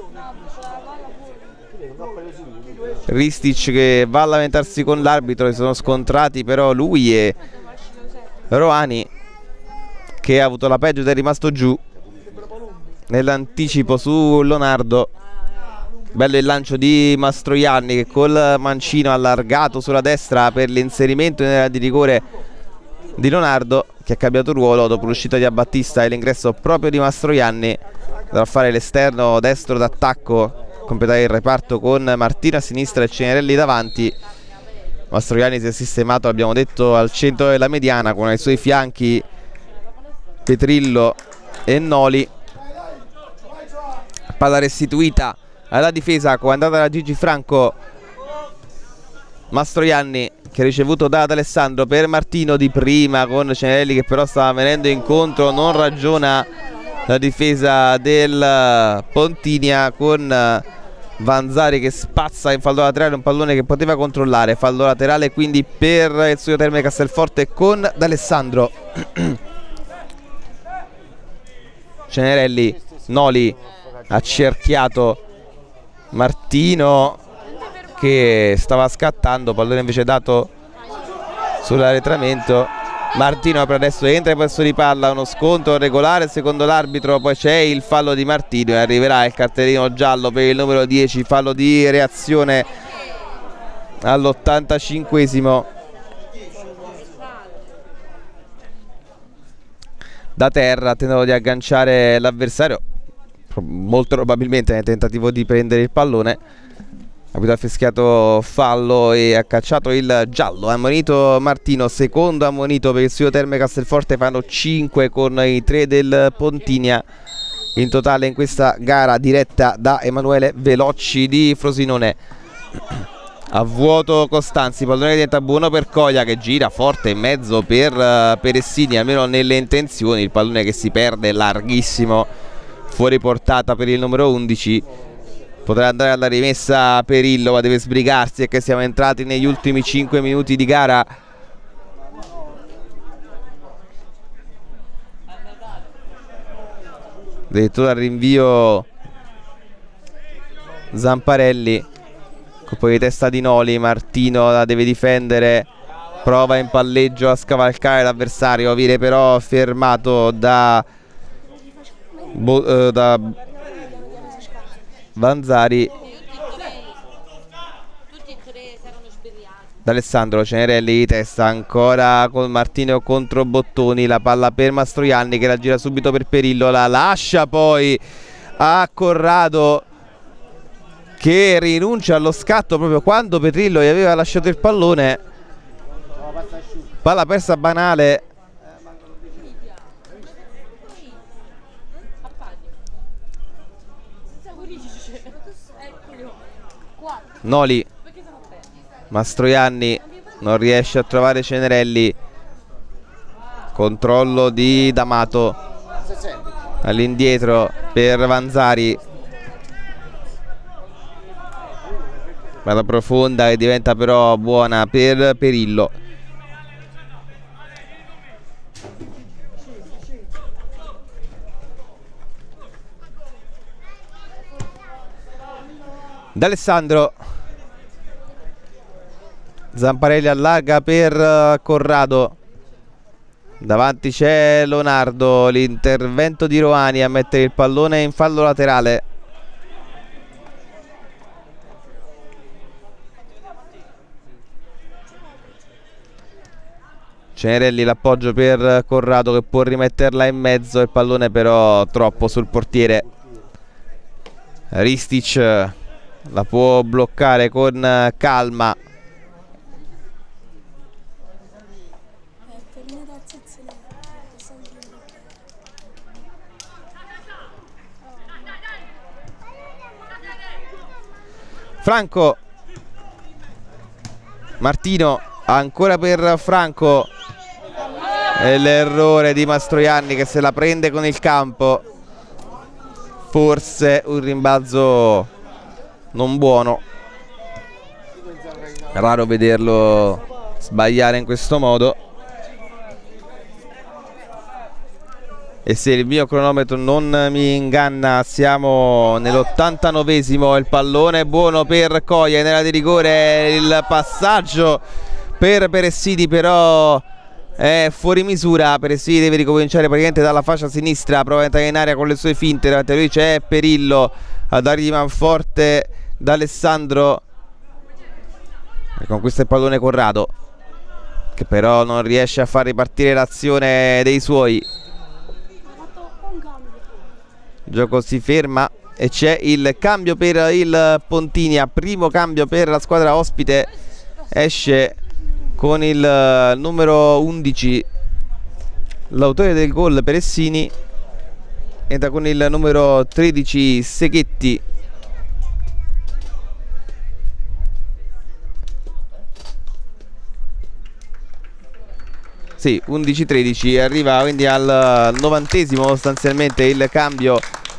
Ristic che va a lamentarsi con l'arbitro, si sono scontrati però lui e Roani che ha avuto la peggio ed è rimasto giù nell'anticipo su Leonardo. Bello il lancio di Mastroianni che col mancino allargato sulla destra per l'inserimento in area di rigore di Leonardo, che ha cambiato ruolo dopo l'uscita di Abbattista e l'ingresso proprio di Mastroianni. Dovrà fare l'esterno destro d'attacco, completare il reparto con Martino a sinistra e Cenerelli davanti. Mastroianni si è sistemato, abbiamo detto, al centro della mediana con ai suoi fianchi Petrillo e Noli. Palla restituita alla difesa, comandata da Gigi Franco. Mastroianni che ha ricevuto da D'Alessandro per Martino di prima con Cenerelli che però stava venendo incontro, non ragiona la difesa del Pontinia con Vanzari che spazza in fallo laterale un pallone che poteva controllare. Fallo laterale quindi per il Studio Terme Castelforte con D'Alessandro. Cenerelli, Noli ha cerchiato Martino che stava scattando, pallone invece dato sull'arretramento. Martino per adesso entra in possesso di palla, uno scontro regolare secondo l'arbitro, poi c'è il fallo di Martino e arriverà il cartellino giallo per il numero dieci, fallo di reazione all'ottantacinquesimo. Da terra tentando di agganciare l'avversario, molto probabilmente nel tentativo di prendere il pallone. Ha fischiato fallo e ha cacciato il giallo. Ha ammonito Martino, secondo ammonito per il Studio Terme Castelforte, fanno cinque con i tre del Pontinia in totale in questa gara diretta da Emanuele Velocci di Frosinone. A vuoto Costanzi, pallone diventa buono per Coia che gira forte in mezzo per uh, Peressini, almeno nelle intenzioni. Il pallone che si perde larghissimo, fuori portata per il numero undici. Potrà andare alla rimessa Perillo, ma deve sbrigarsi, e che siamo entrati negli ultimi cinque minuti di gara. Addirittura al rinvio Zamparelli, colpo di testa di Noli. Martino la deve difendere, prova in palleggio a scavalcare l'avversario, viene però fermato da, Bo, eh, da Vanzari. D'Alessandro, Cenerelli di testa ancora con Martino contro Bottoni, la palla per Mastroianni che la gira subito per Perillo, la lascia poi a Corrado che rinuncia allo scatto proprio quando Petrillo gli aveva lasciato il pallone. Palla persa banale. Noli, Mastroianni non riesce a trovare Cenerelli, controllo di D'Amato all'indietro per Vanzari, vada profonda che diventa però buona per Perillo. D'Alessandro, Zamparelli allarga per Corrado, davanti c'è Leonardo, l'intervento di Roani a mettere il pallone in fallo laterale. Cenerelli l'appoggio per Corrado che può rimetterla in mezzo, il pallone però troppo sul portiere. Ristic la può bloccare con calma. Franco, Martino ancora per Franco, e l'errore di Mastroianni che se la prende con il campo, forse un rimbalzo non buono, raro vederlo sbagliare in questo modo. E se il mio cronometro non mi inganna siamo nell'ottantanovesimo, il pallone è buono per Coia in area di rigore, il passaggio per Peressidi però è fuori misura. Peressidi deve ricominciare praticamente dalla fascia sinistra, prova a entrare in area con le sue finte, davanti a lui c'è Perillo a dargli manforte D'Alessandro e conquista il pallone Corrado che però non riesce a far ripartire l'azione dei suoi. Il gioco si ferma e c'è il cambio per il Pontinia, primo cambio per la squadra ospite, esce con il numero undici l'autore del gol Peressini, entra con il numero tredici Seghetti. Sì, undici tredici, arriva quindi al novantesimo sostanzialmente il cambio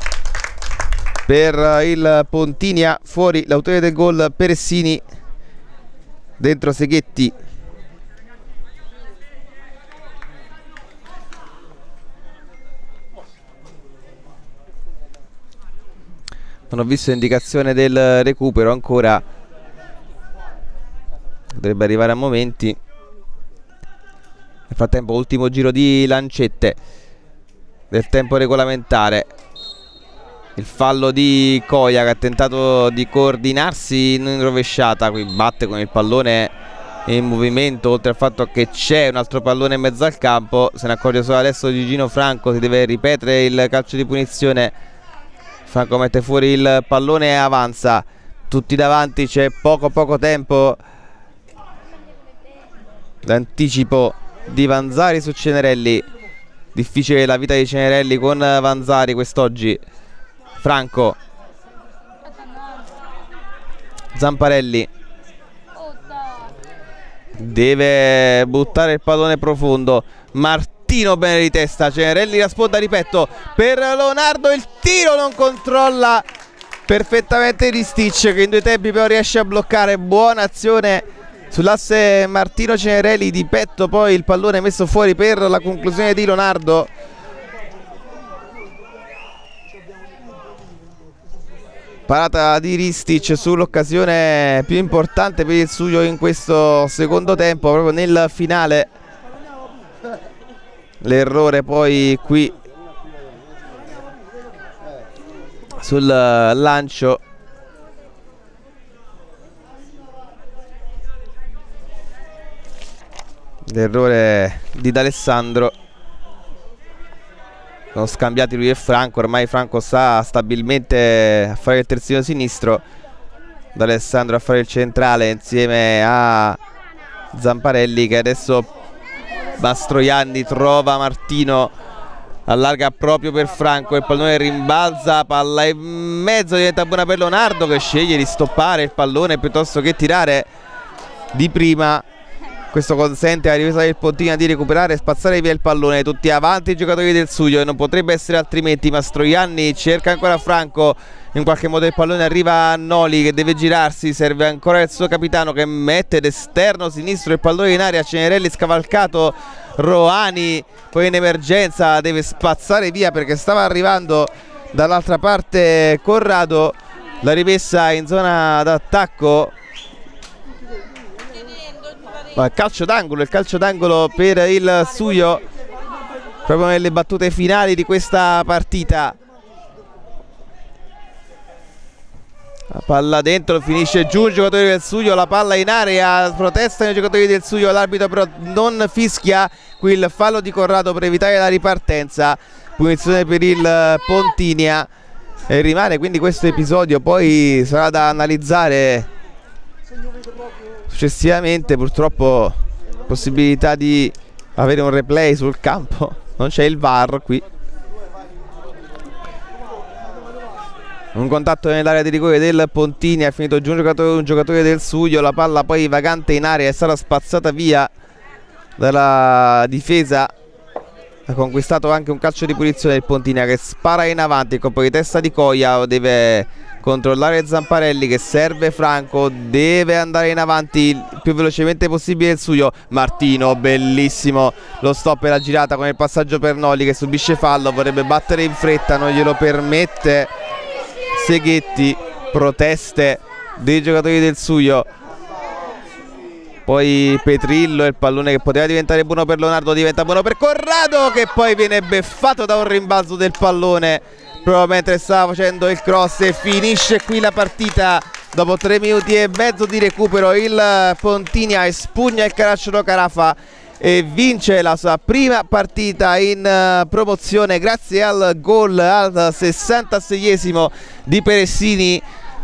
per il Pontinia, fuori l'autore del gol Peressini, dentro Seghetti. Non ho visto indicazione del recupero ancora, dovrebbe arrivare a momenti. Nel frattempo ultimo giro di lancette del tempo regolamentare, il fallo di Coia che ha tentato di coordinarsi in rovesciata, qui batte con il pallone in movimento, oltre al fatto che c'è un altro pallone in mezzo al campo, se ne accorge solo adesso Gigino Franco, si deve ripetere il calcio di punizione. Franco mette fuori il pallone e avanza, tutti davanti, c'è poco poco tempo. L'anticipo di Vanzari su Cenerelli, difficile la vita di Cenerelli con Vanzari quest'oggi. Franco, Zamparelli deve buttare il pallone profondo, Martino bene di testa, Cenerelli la sponda di petto per Leonardo, il tiro non controlla perfettamente Ristic che in due tempi però riesce a bloccare, buona azione sull'asse Martino Cenerelli di petto, poi il pallone messo fuori per la conclusione di Leonardo. Parata di Ristic sull'occasione più importante per il suo in questo secondo tempo, proprio nel finale. L'errore poi qui sul lancio l'errore di D'Alessandro. Sono scambiati lui e Franco, ormai Franco sta stabilmente a fare il terzino sinistro, D'Alessandro a fare il centrale insieme a Zamparelli, che adesso Mastroianni trova Martino, allarga proprio per Franco, il pallone rimbalza, palla in mezzo, diventa buona per Leonardo, che sceglie di stoppare il pallone piuttosto che tirare di prima. Questo consente alla difesa del Pontina di recuperare e spazzare via il pallone. Tutti avanti i giocatori del Sudio, e non potrebbe essere altrimenti. Mastroianni cerca ancora Franco, in qualche modo il pallone arriva a Noli, che deve girarsi, serve ancora il suo capitano che mette d'esterno sinistro il pallone in aria. Cenerelli scavalcato, Roani poi in emergenza deve spazzare via perché stava arrivando dall'altra parte Corrado. La rimessa in zona d'attacco, calcio d'angolo, il calcio d'angolo per il Suio proprio nelle battute finali di questa partita. La palla dentro, finisce giù il giocatore del Suio, la palla in area, protestano i giocatori del Suio, l'arbitro però non fischia qui il fallo di Corrado per evitare la ripartenza, punizione per il Pontinia, e rimane quindi questo episodio, poi sarà da analizzare successivamente. Purtroppo possibilità di avere un replay sul campo, non c'è il V A R qui. Un contatto nell'area di rigore del Pontini, ha finito giù un giocatore, un giocatore del Sudio, la palla poi vagante in area è stata spazzata via dalla difesa. Ha conquistato anche un calcio di punizione del Pontina, che spara in avanti, il colpo di testa di Coia, deve controllare Zamparelli che serve Franco, deve andare in avanti il più velocemente possibile il Suio. Martino, bellissimo lo stop e la girata con il passaggio per Noli, che subisce fallo, vorrebbe battere in fretta, non glielo permette Seghetti, proteste dei giocatori del Suio. Poi Petrillo, il pallone che poteva diventare buono per Leonardo diventa buono per Corrado, che poi viene beffato da un rimbalzo del pallone proprio mentre stava facendo il cross, e finisce qui la partita dopo tre minuti e mezzo di recupero. Il Pontinia espugna il Caracciolo Carafa e vince la sua prima partita in promozione grazie al gol al sessantaseiesimo di Peressini.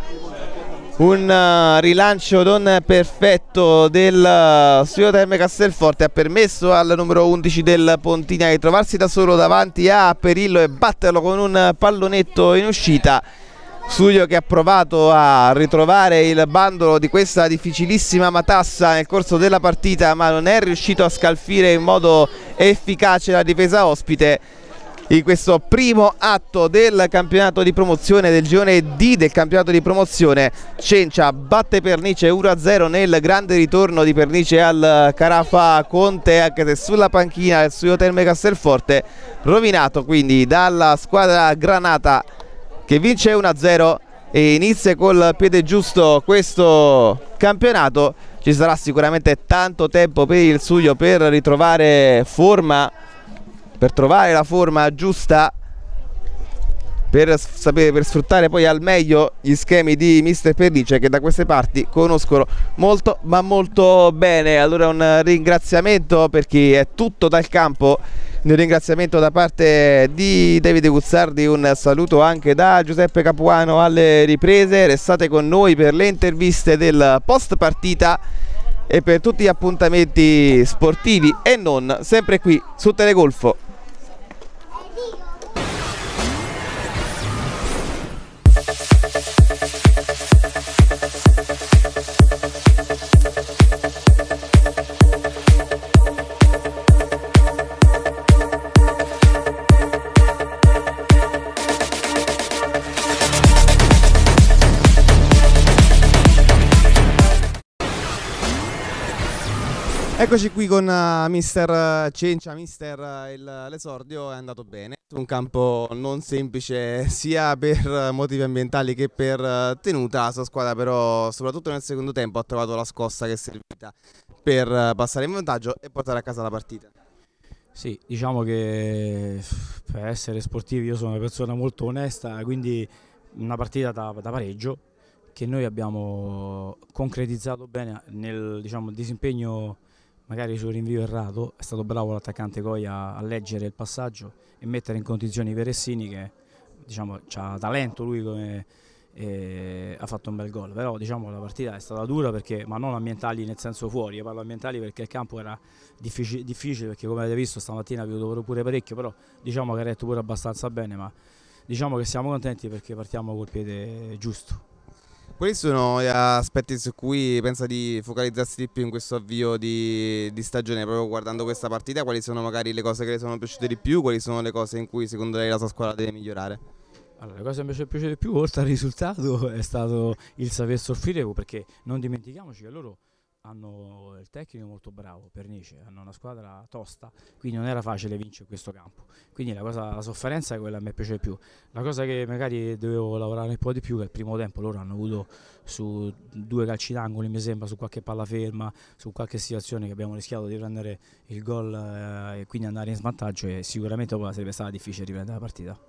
Un rilancio non perfetto del Suio Terme Castelforte ha permesso al numero undici del Pontinia di trovarsi da solo davanti a Perillo e batterlo con un pallonetto in uscita. Suio che ha provato a ritrovare il bandolo di questa difficilissima matassa nel corso della partita, ma non è riuscito a scalfire in modo efficace la difesa ospite. In questo primo atto del campionato di promozione, del girone D del campionato di promozione, Cencia batte Pernice uno a zero nel grande ritorno di Pernice al Carafa Conte, anche se sulla panchina del Suio Terme Castelforte, rovinato quindi dalla squadra granata che vince uno a zero e inizia col piede giusto questo campionato. Ci sarà sicuramente tanto tempo per il Suio per ritrovare forma, per trovare la forma giusta, per sapere, per sfruttare poi al meglio gli schemi di mister Pernice, che da queste parti conoscono molto ma molto bene. Allora un ringraziamento per chi è tutto dal campo, un ringraziamento da parte di Davide Guzzardi, un saluto anche da Giuseppe Capuano alle riprese. Restate con noi per le interviste del post partita e per tutti gli appuntamenti sportivi e non, sempre qui su Telegolfo. Eccoci qui con uh, mister Cencia. Mister, uh, l'esordio è andato bene, un campo non semplice sia per motivi ambientali che per uh, tenuta. La sua squadra però soprattutto nel secondo tempo ha trovato la scossa che è servita per uh, passare in vantaggio e portare a casa la partita. Sì, diciamo che per essere sportivi io sono una persona molto onesta, quindi una partita da, da pareggio che noi abbiamo concretizzato bene nel, diciamo, disimpegno, magari sul rinvio errato. È stato bravo l'attaccante Coia a leggere il passaggio e mettere in condizioni Veressini, che diciamo ha talento lui, come e ha fatto un bel gol. Però diciamo la partita è stata dura, perché, ma non ambientali nel senso fuori, io parlo ambientali perché il campo era difficile, difficile perché come avete visto stamattina ha piovuto pure parecchio, però diciamo che ha retto pure abbastanza bene, ma diciamo che siamo contenti perché partiamo col piede giusto. Quali sono gli aspetti su cui pensa di focalizzarsi di più in questo avvio di, di stagione, proprio guardando questa partita? Quali sono magari le cose che le sono piaciute di più? Quali sono le cose in cui secondo lei la sua squadra deve migliorare? Allora, la cosa che mi è piaciuta di più, oltre al risultato, è stato il saper soffrire, perché non dimentichiamoci che loro hanno il tecnico molto bravo, Pernice, hanno una squadra tosta, quindi non era facile vincere questo campo. Quindi la, cosa, la sofferenza è quella che mi piace di più. La cosa che magari dovevo lavorare un po' di più è che il primo tempo loro hanno avuto su due calci d'angolo, mi sembra, su qualche palla ferma, su qualche situazione che abbiamo rischiato di prendere il gol eh, e quindi andare in svantaggio, e sicuramente poi sarebbe stata difficile riprendere la partita.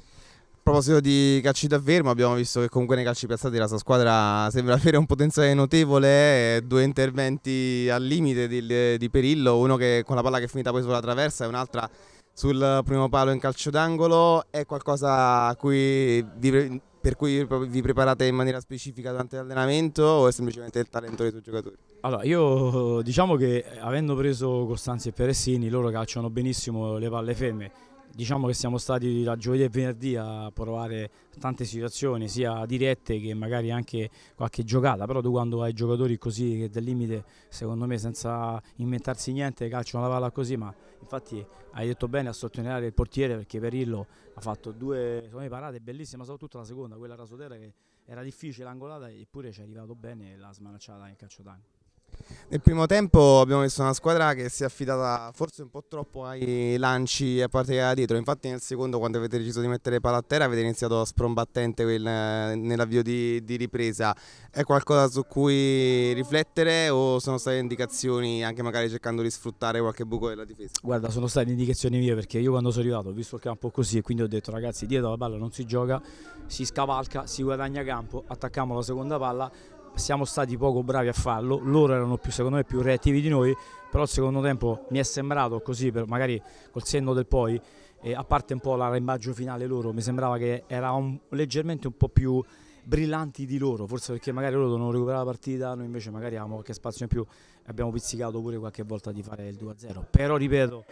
A proposito di calci da fermo, abbiamo visto che comunque nei calci piazzati la sua squadra sembra avere un potenziale notevole, due interventi al limite di, di Perillo, uno che con la palla che è finita poi sulla traversa e un'altra sul primo palo in calcio d'angolo. È qualcosa a cui vi, per cui vi preparate in maniera specifica durante l'allenamento, o è semplicemente il talento dei tuoi giocatori? Allora, io diciamo che avendo preso Costanzi e Peressini, loro calciano benissimo le palle ferme. Diciamo che siamo stati da giovedì e venerdì a provare tante situazioni, sia dirette che magari anche qualche giocata, però tu quando hai giocatori così che del limite, secondo me, senza inventarsi niente, calciano la palla così. Ma infatti hai detto bene a sottolineare il portiere, perché Perillo ha fatto due me, parate bellissime, soprattutto la seconda, quella rasoterra, che era difficile l'angolata, eppure ci è arrivato bene e l'ha smanacciata nel calcio d'angolo. Nel primo tempo abbiamo visto una squadra che si è affidata forse un po' troppo ai lanci a parte da dietro. Infatti nel secondo, quando avete deciso di mettere palla a terra, avete iniziato sprombattente nell'avvio di, di ripresa. È qualcosa su cui riflettere, o sono state indicazioni anche magari cercando di sfruttare qualche buco della difesa? Guarda, sono state indicazioni mie, perché io quando sono arrivato ho visto il campo così e quindi ho detto: ragazzi, dietro la palla non si gioca, si scavalca, si guadagna campo, attacchiamo la seconda palla. Siamo stati poco bravi a farlo, loro erano più, secondo me, più reattivi di noi, però il secondo tempo mi è sembrato così, per, magari col senno del poi, e a parte un po' l'arrembaggio finale loro, mi sembrava che eravamo leggermente un po' più brillanti di loro, forse perché magari loro dovevano recuperare la partita, noi invece magari avevamo qualche spazio in più e abbiamo pizzicato pure qualche volta di fare il due a zero. Però ripeto,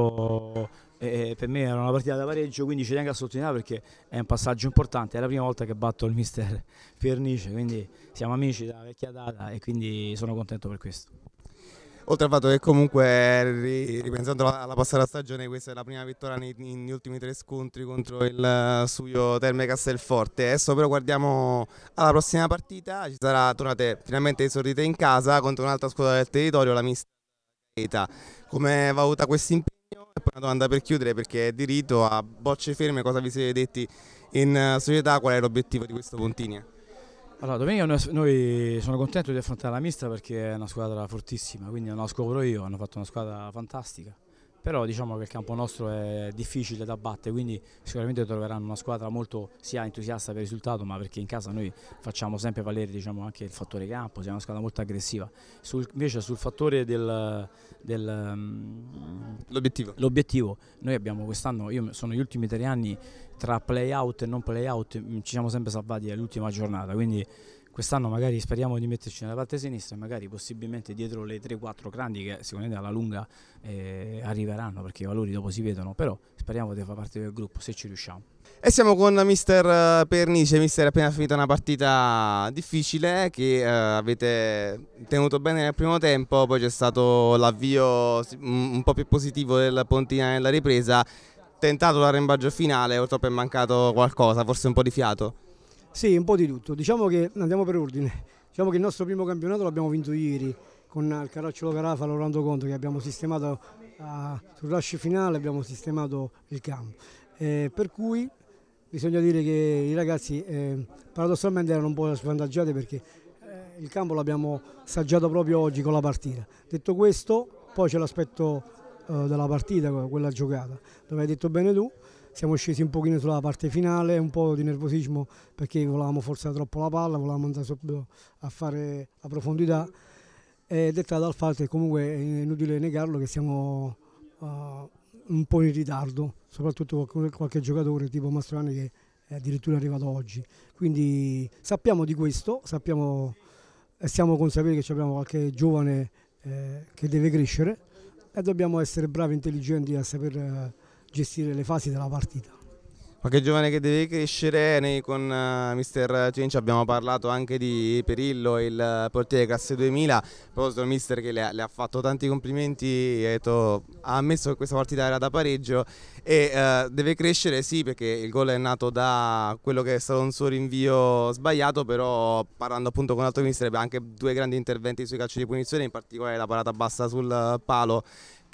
io, eh, per me era una partita da pareggio, quindi ci tengo a sottolineare perché è un passaggio importante, è la prima volta che batto il mister Pernice, quindi siamo amici da vecchia data e quindi sono contento per questo. Oltre al fatto che comunque, ripensando alla passata stagione, questa è la prima vittoria nei, negli ultimi tre scontri contro il Suio Terme Castelforte. Adesso però guardiamo alla prossima partita, ci sarà, tornate finalmente esordite in casa contro un'altra squadra del territorio, la Mista Gaeta. Come valuta questo impegno? E poi una domanda per chiudere, perché è di rito, a bocce ferme cosa vi siete detti in società, qual è l'obiettivo di questo Pontinia? Allora, domenica noi, noi sono contento di affrontare la Mista perché è una squadra fortissima, quindi non la scopro io, hanno fatto una squadra fantastica, però diciamo che il campo nostro è difficile da battere, quindi sicuramente troveranno una squadra molto sia entusiasta per il risultato, ma perché in casa noi facciamo sempre valere, diciamo, anche il fattore campo, siamo una squadra molto aggressiva. Sul, invece sul fattore del, del l'obiettivo, l'obiettivo, noi abbiamo quest'anno, io sono gli ultimi tre anni tra play out e non play out, ci siamo sempre salvati all'ultima giornata, quindi quest'anno magari speriamo di metterci nella parte sinistra e magari possibilmente dietro le tre quattro grandi che sicuramente alla lunga eh, arriveranno, perché i valori dopo si vedono, però speriamo di far parte del gruppo se ci riusciamo. E siamo con mister Pernice. Mister, è appena finita una partita difficile che eh, avete tenuto bene nel primo tempo, poi c'è stato l'avvio un po' più positivo del Pontina nella ripresa, tentato l'arrembaggio finale, purtroppo è mancato qualcosa, forse un po' di fiato. Sì, un po' di tutto. Diciamo che andiamo per ordine. Diciamo che il nostro primo campionato l'abbiamo vinto ieri con il Caracciolo Carafa, Orlando Conto, che abbiamo sistemato uh, sul rush finale, abbiamo sistemato il campo. Eh, per cui bisogna dire che i ragazzi eh, paradossalmente erano un po' svantaggiati perché eh, il campo l'abbiamo assaggiato proprio oggi con la partita. Detto questo, poi c'è l'aspetto uh, della partita, quella giocata, dove hai detto bene tu. siamo scesi un pochino sulla parte finale, un po' di nervosismo perché volevamo forzare troppo la palla, volevamo andare subito a fare la profondità, e detta dal fatto che comunque è inutile negarlo che siamo uh, un po' in ritardo, soprattutto qualche, qualche giocatore tipo Mastroianni che è addirittura arrivato oggi, quindi sappiamo di questo, sappiamo e siamo consapevoli che abbiamo qualche giovane eh, che deve crescere e dobbiamo essere bravi e intelligenti a saper eh, gestire le fasi della partita. Qualche giovane che deve crescere, noi con uh, mister Cenci abbiamo parlato anche di Perillo, il portiere classe duemila, proprio il mister che le ha, le ha fatto tanti complimenti, ha, detto, ha ammesso che questa partita era da pareggio e uh, deve crescere sì perché il gol è nato da quello che è stato un suo rinvio sbagliato, però parlando appunto con l'altro mister abbiamo anche due grandi interventi sui calci di punizione, in particolare la parata bassa sul palo,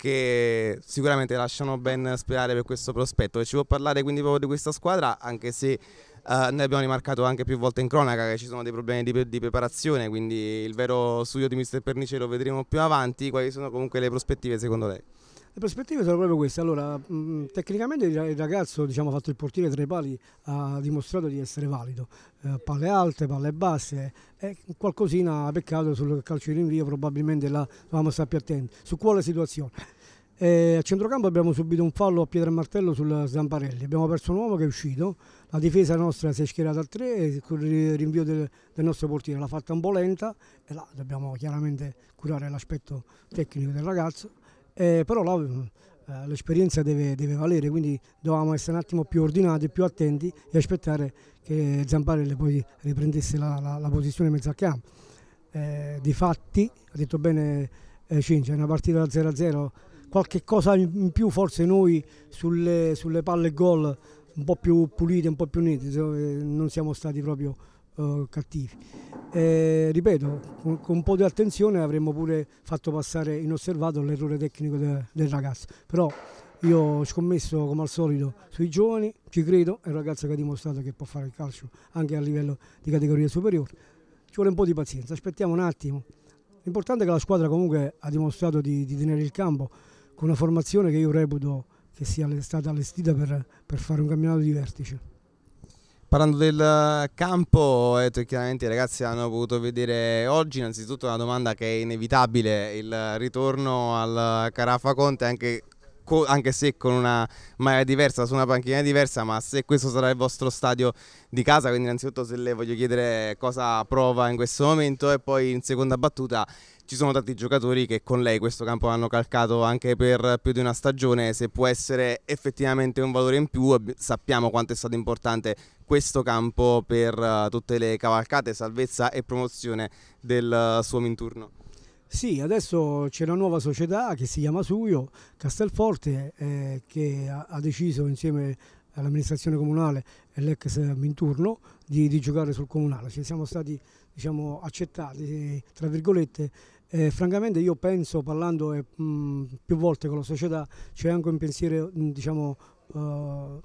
che sicuramente lasciano ben sperare per questo prospetto. E ci può parlare quindi proprio di questa squadra, anche se uh, noi abbiamo rimarcato anche più volte in cronaca che ci sono dei problemi di, di preparazione, quindi il vero studio di mister Pernice lo vedremo più avanti. Quali sono comunque le prospettive secondo lei? Le prospettive sono proprio queste. Allora, mh, tecnicamente il ragazzo, diciamo, ha fatto il portiere tra i pali, ha dimostrato di essere valido, eh, palle alte, palle basse, e qualcosina ha peccato sul calcio di rinvio, probabilmente là dovevamo stare più attenti. Su quale situazione? Eh, a centrocampo abbiamo subito un fallo a pietra e martello sul Zamparelli, abbiamo perso un uomo che è uscito, la difesa nostra si è schierata al tre e con il rinvio del, del nostro portiere l'ha fatta un po' lenta e là dobbiamo chiaramente curare l'aspetto tecnico del ragazzo. Eh, però là, eh, l'esperienza deve, deve valere, quindi dovevamo essere un attimo più ordinati, più attenti e aspettare che Zamparelli poi riprendesse la, la, la posizione in mezzo al campo. Eh, difatti, ha detto bene eh, Cinzia, è una partita da zero a zero, qualche cosa in più forse noi sulle, sulle palle gol un po' più pulite, un po' più nette, non siamo stati proprio uh, cattivi. Eh, ripeto, con, con un po' di attenzione avremmo pure fatto passare inosservato l'errore tecnico de, del ragazzo, però io ho scommesso come al solito sui giovani, ci credo, è un ragazzo che ha dimostrato che può fare il calcio anche a livello di categoria superiore, ci vuole un po' di pazienza, aspettiamo un attimo. L'importante è che la squadra comunque ha dimostrato di, di tenere il campo con una formazione che io reputo che sia stata allestita per, per fare un campionato di vertice. Parlando del campo, eh, chiaramente i ragazzi hanno potuto vedere oggi innanzitutto una domanda che è inevitabile, il ritorno al Carafa Conte, anche, anche se con una maglia diversa, su una panchina diversa, ma se questo sarà il vostro stadio di casa, quindi innanzitutto se le voglio chiedere cosa prova in questo momento e poi in seconda battuta ci sono tanti giocatori che con lei questo campo hanno calcato anche per più di una stagione, se può essere effettivamente un valore in più, sappiamo quanto è stato importante questo campo per tutte le cavalcate, salvezza e promozione del suo Minturno. Sì, adesso c'è una nuova società che si chiama Suio Castelforte eh, che ha, ha deciso insieme all'amministrazione comunale e l'ex Minturno di, di giocare sul comunale. Ci siamo stati, diciamo, accettati, tra virgolette. Eh, francamente io penso, parlando eh, mh, più volte con la società, c'è anche un pensiero, mh, diciamo, uh,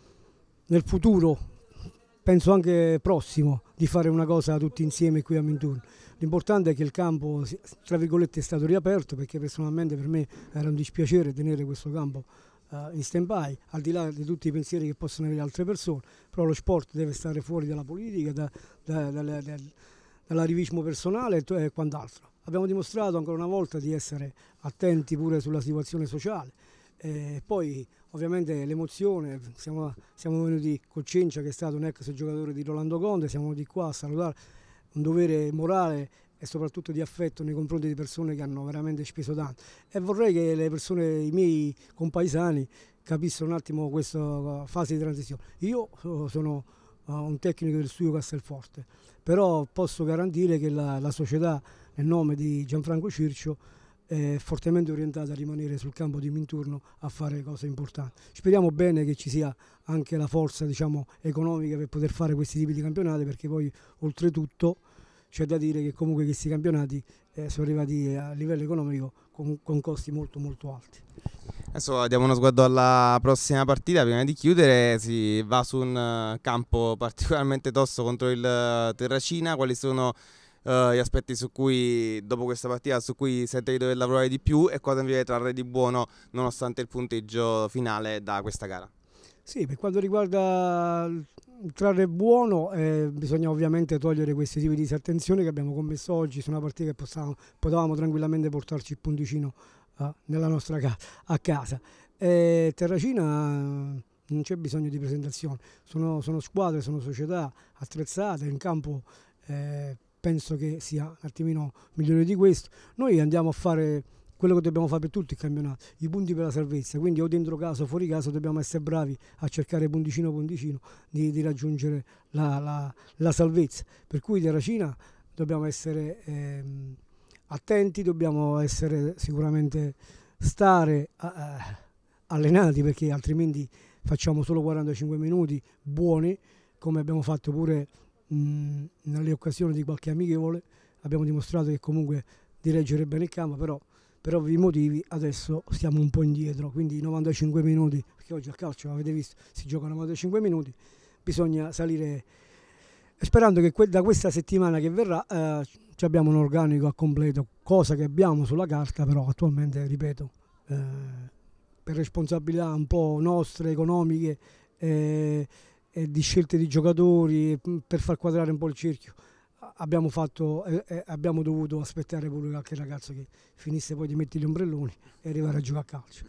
nel futuro, penso anche prossimo, di fare una cosa tutti insieme qui a Minturno. L'importante è che il campo, tra virgolette, è stato riaperto, perché personalmente per me era un dispiacere tenere questo campo uh, in stand-by, al di là di tutti i pensieri che possono avere altre persone, però lo sport deve stare fuori dalla politica, da, da, da, da, dall'arrivismo personale e quant'altro. Abbiamo dimostrato ancora una volta di essere attenti pure sulla situazione sociale. E poi ovviamente l'emozione, siamo, siamo venuti con Cencia che è stato un ex giocatore di Rolando Conte, siamo venuti qua a salutare, un dovere morale e soprattutto di affetto nei confronti di persone che hanno veramente speso tanto. E vorrei che le persone, i miei compaesani, capissero un attimo questa fase di transizione. Io sono un tecnico del studio Castelforte, però posso garantire che la, la società nel nome di Gianfranco Circio è fortemente orientata a rimanere sul campo di Minturno a fare cose importanti. Speriamo bene che ci sia anche la forza, diciamo, economica per poter fare questi tipi di campionati, perché poi oltretutto c'è da dire che comunque questi campionati eh, sono arrivati a livello economico con, con costi molto molto alti. Adesso diamo uno sguardo alla prossima partita. Prima di chiudere si va su un campo particolarmente tosto contro il Terracina. Quali sono uh, gli aspetti su cui, dopo questa partita, su cui sente di dover lavorare di più e cosa invece trarre di buono nonostante il punteggio finale da questa gara? Sì, per quanto riguarda il trarre buono, eh, bisogna ovviamente togliere questi tipi di disattenzioni che abbiamo commesso oggi su una partita che possiamo, potevamo tranquillamente portarci il punticino eh, nella nostra casa, a casa. Eh, Terracina eh, non c'è bisogno di presentazione, sono, sono squadre, sono società attrezzate, in campo eh, penso che sia un attimino migliore di questo. Noi andiamo a fare quello che dobbiamo fare per tutto il campionato, i punti per la salvezza, quindi o dentro casa o fuori casa dobbiamo essere bravi a cercare punticino punticino di, di raggiungere la, la, la salvezza, per cui Terracina dobbiamo essere ehm, attenti, dobbiamo essere sicuramente stare a, a, allenati, perché altrimenti facciamo solo quarantacinque minuti buoni, come abbiamo fatto pure mh, nelle occasioni di qualche amichevole, abbiamo dimostrato che comunque di reggere bene il campo, però per ovvi motivi adesso stiamo un po' indietro, quindi novantacinque minuti, perché oggi al calcio avete visto si giocano novantacinque minuti, bisogna salire, sperando che da questa settimana che verrà eh, abbiamo un organico a completo, cosa che abbiamo sulla carta, però attualmente, ripeto, eh, per responsabilità un po' nostre, economiche eh, e di scelte di giocatori, per far quadrare un po' il cerchio, abbiamo, fatto, eh, abbiamo dovuto aspettare pure qualche ragazzo che finisse poi di mettere gli ombrelloni e arrivare a giocare a calcio.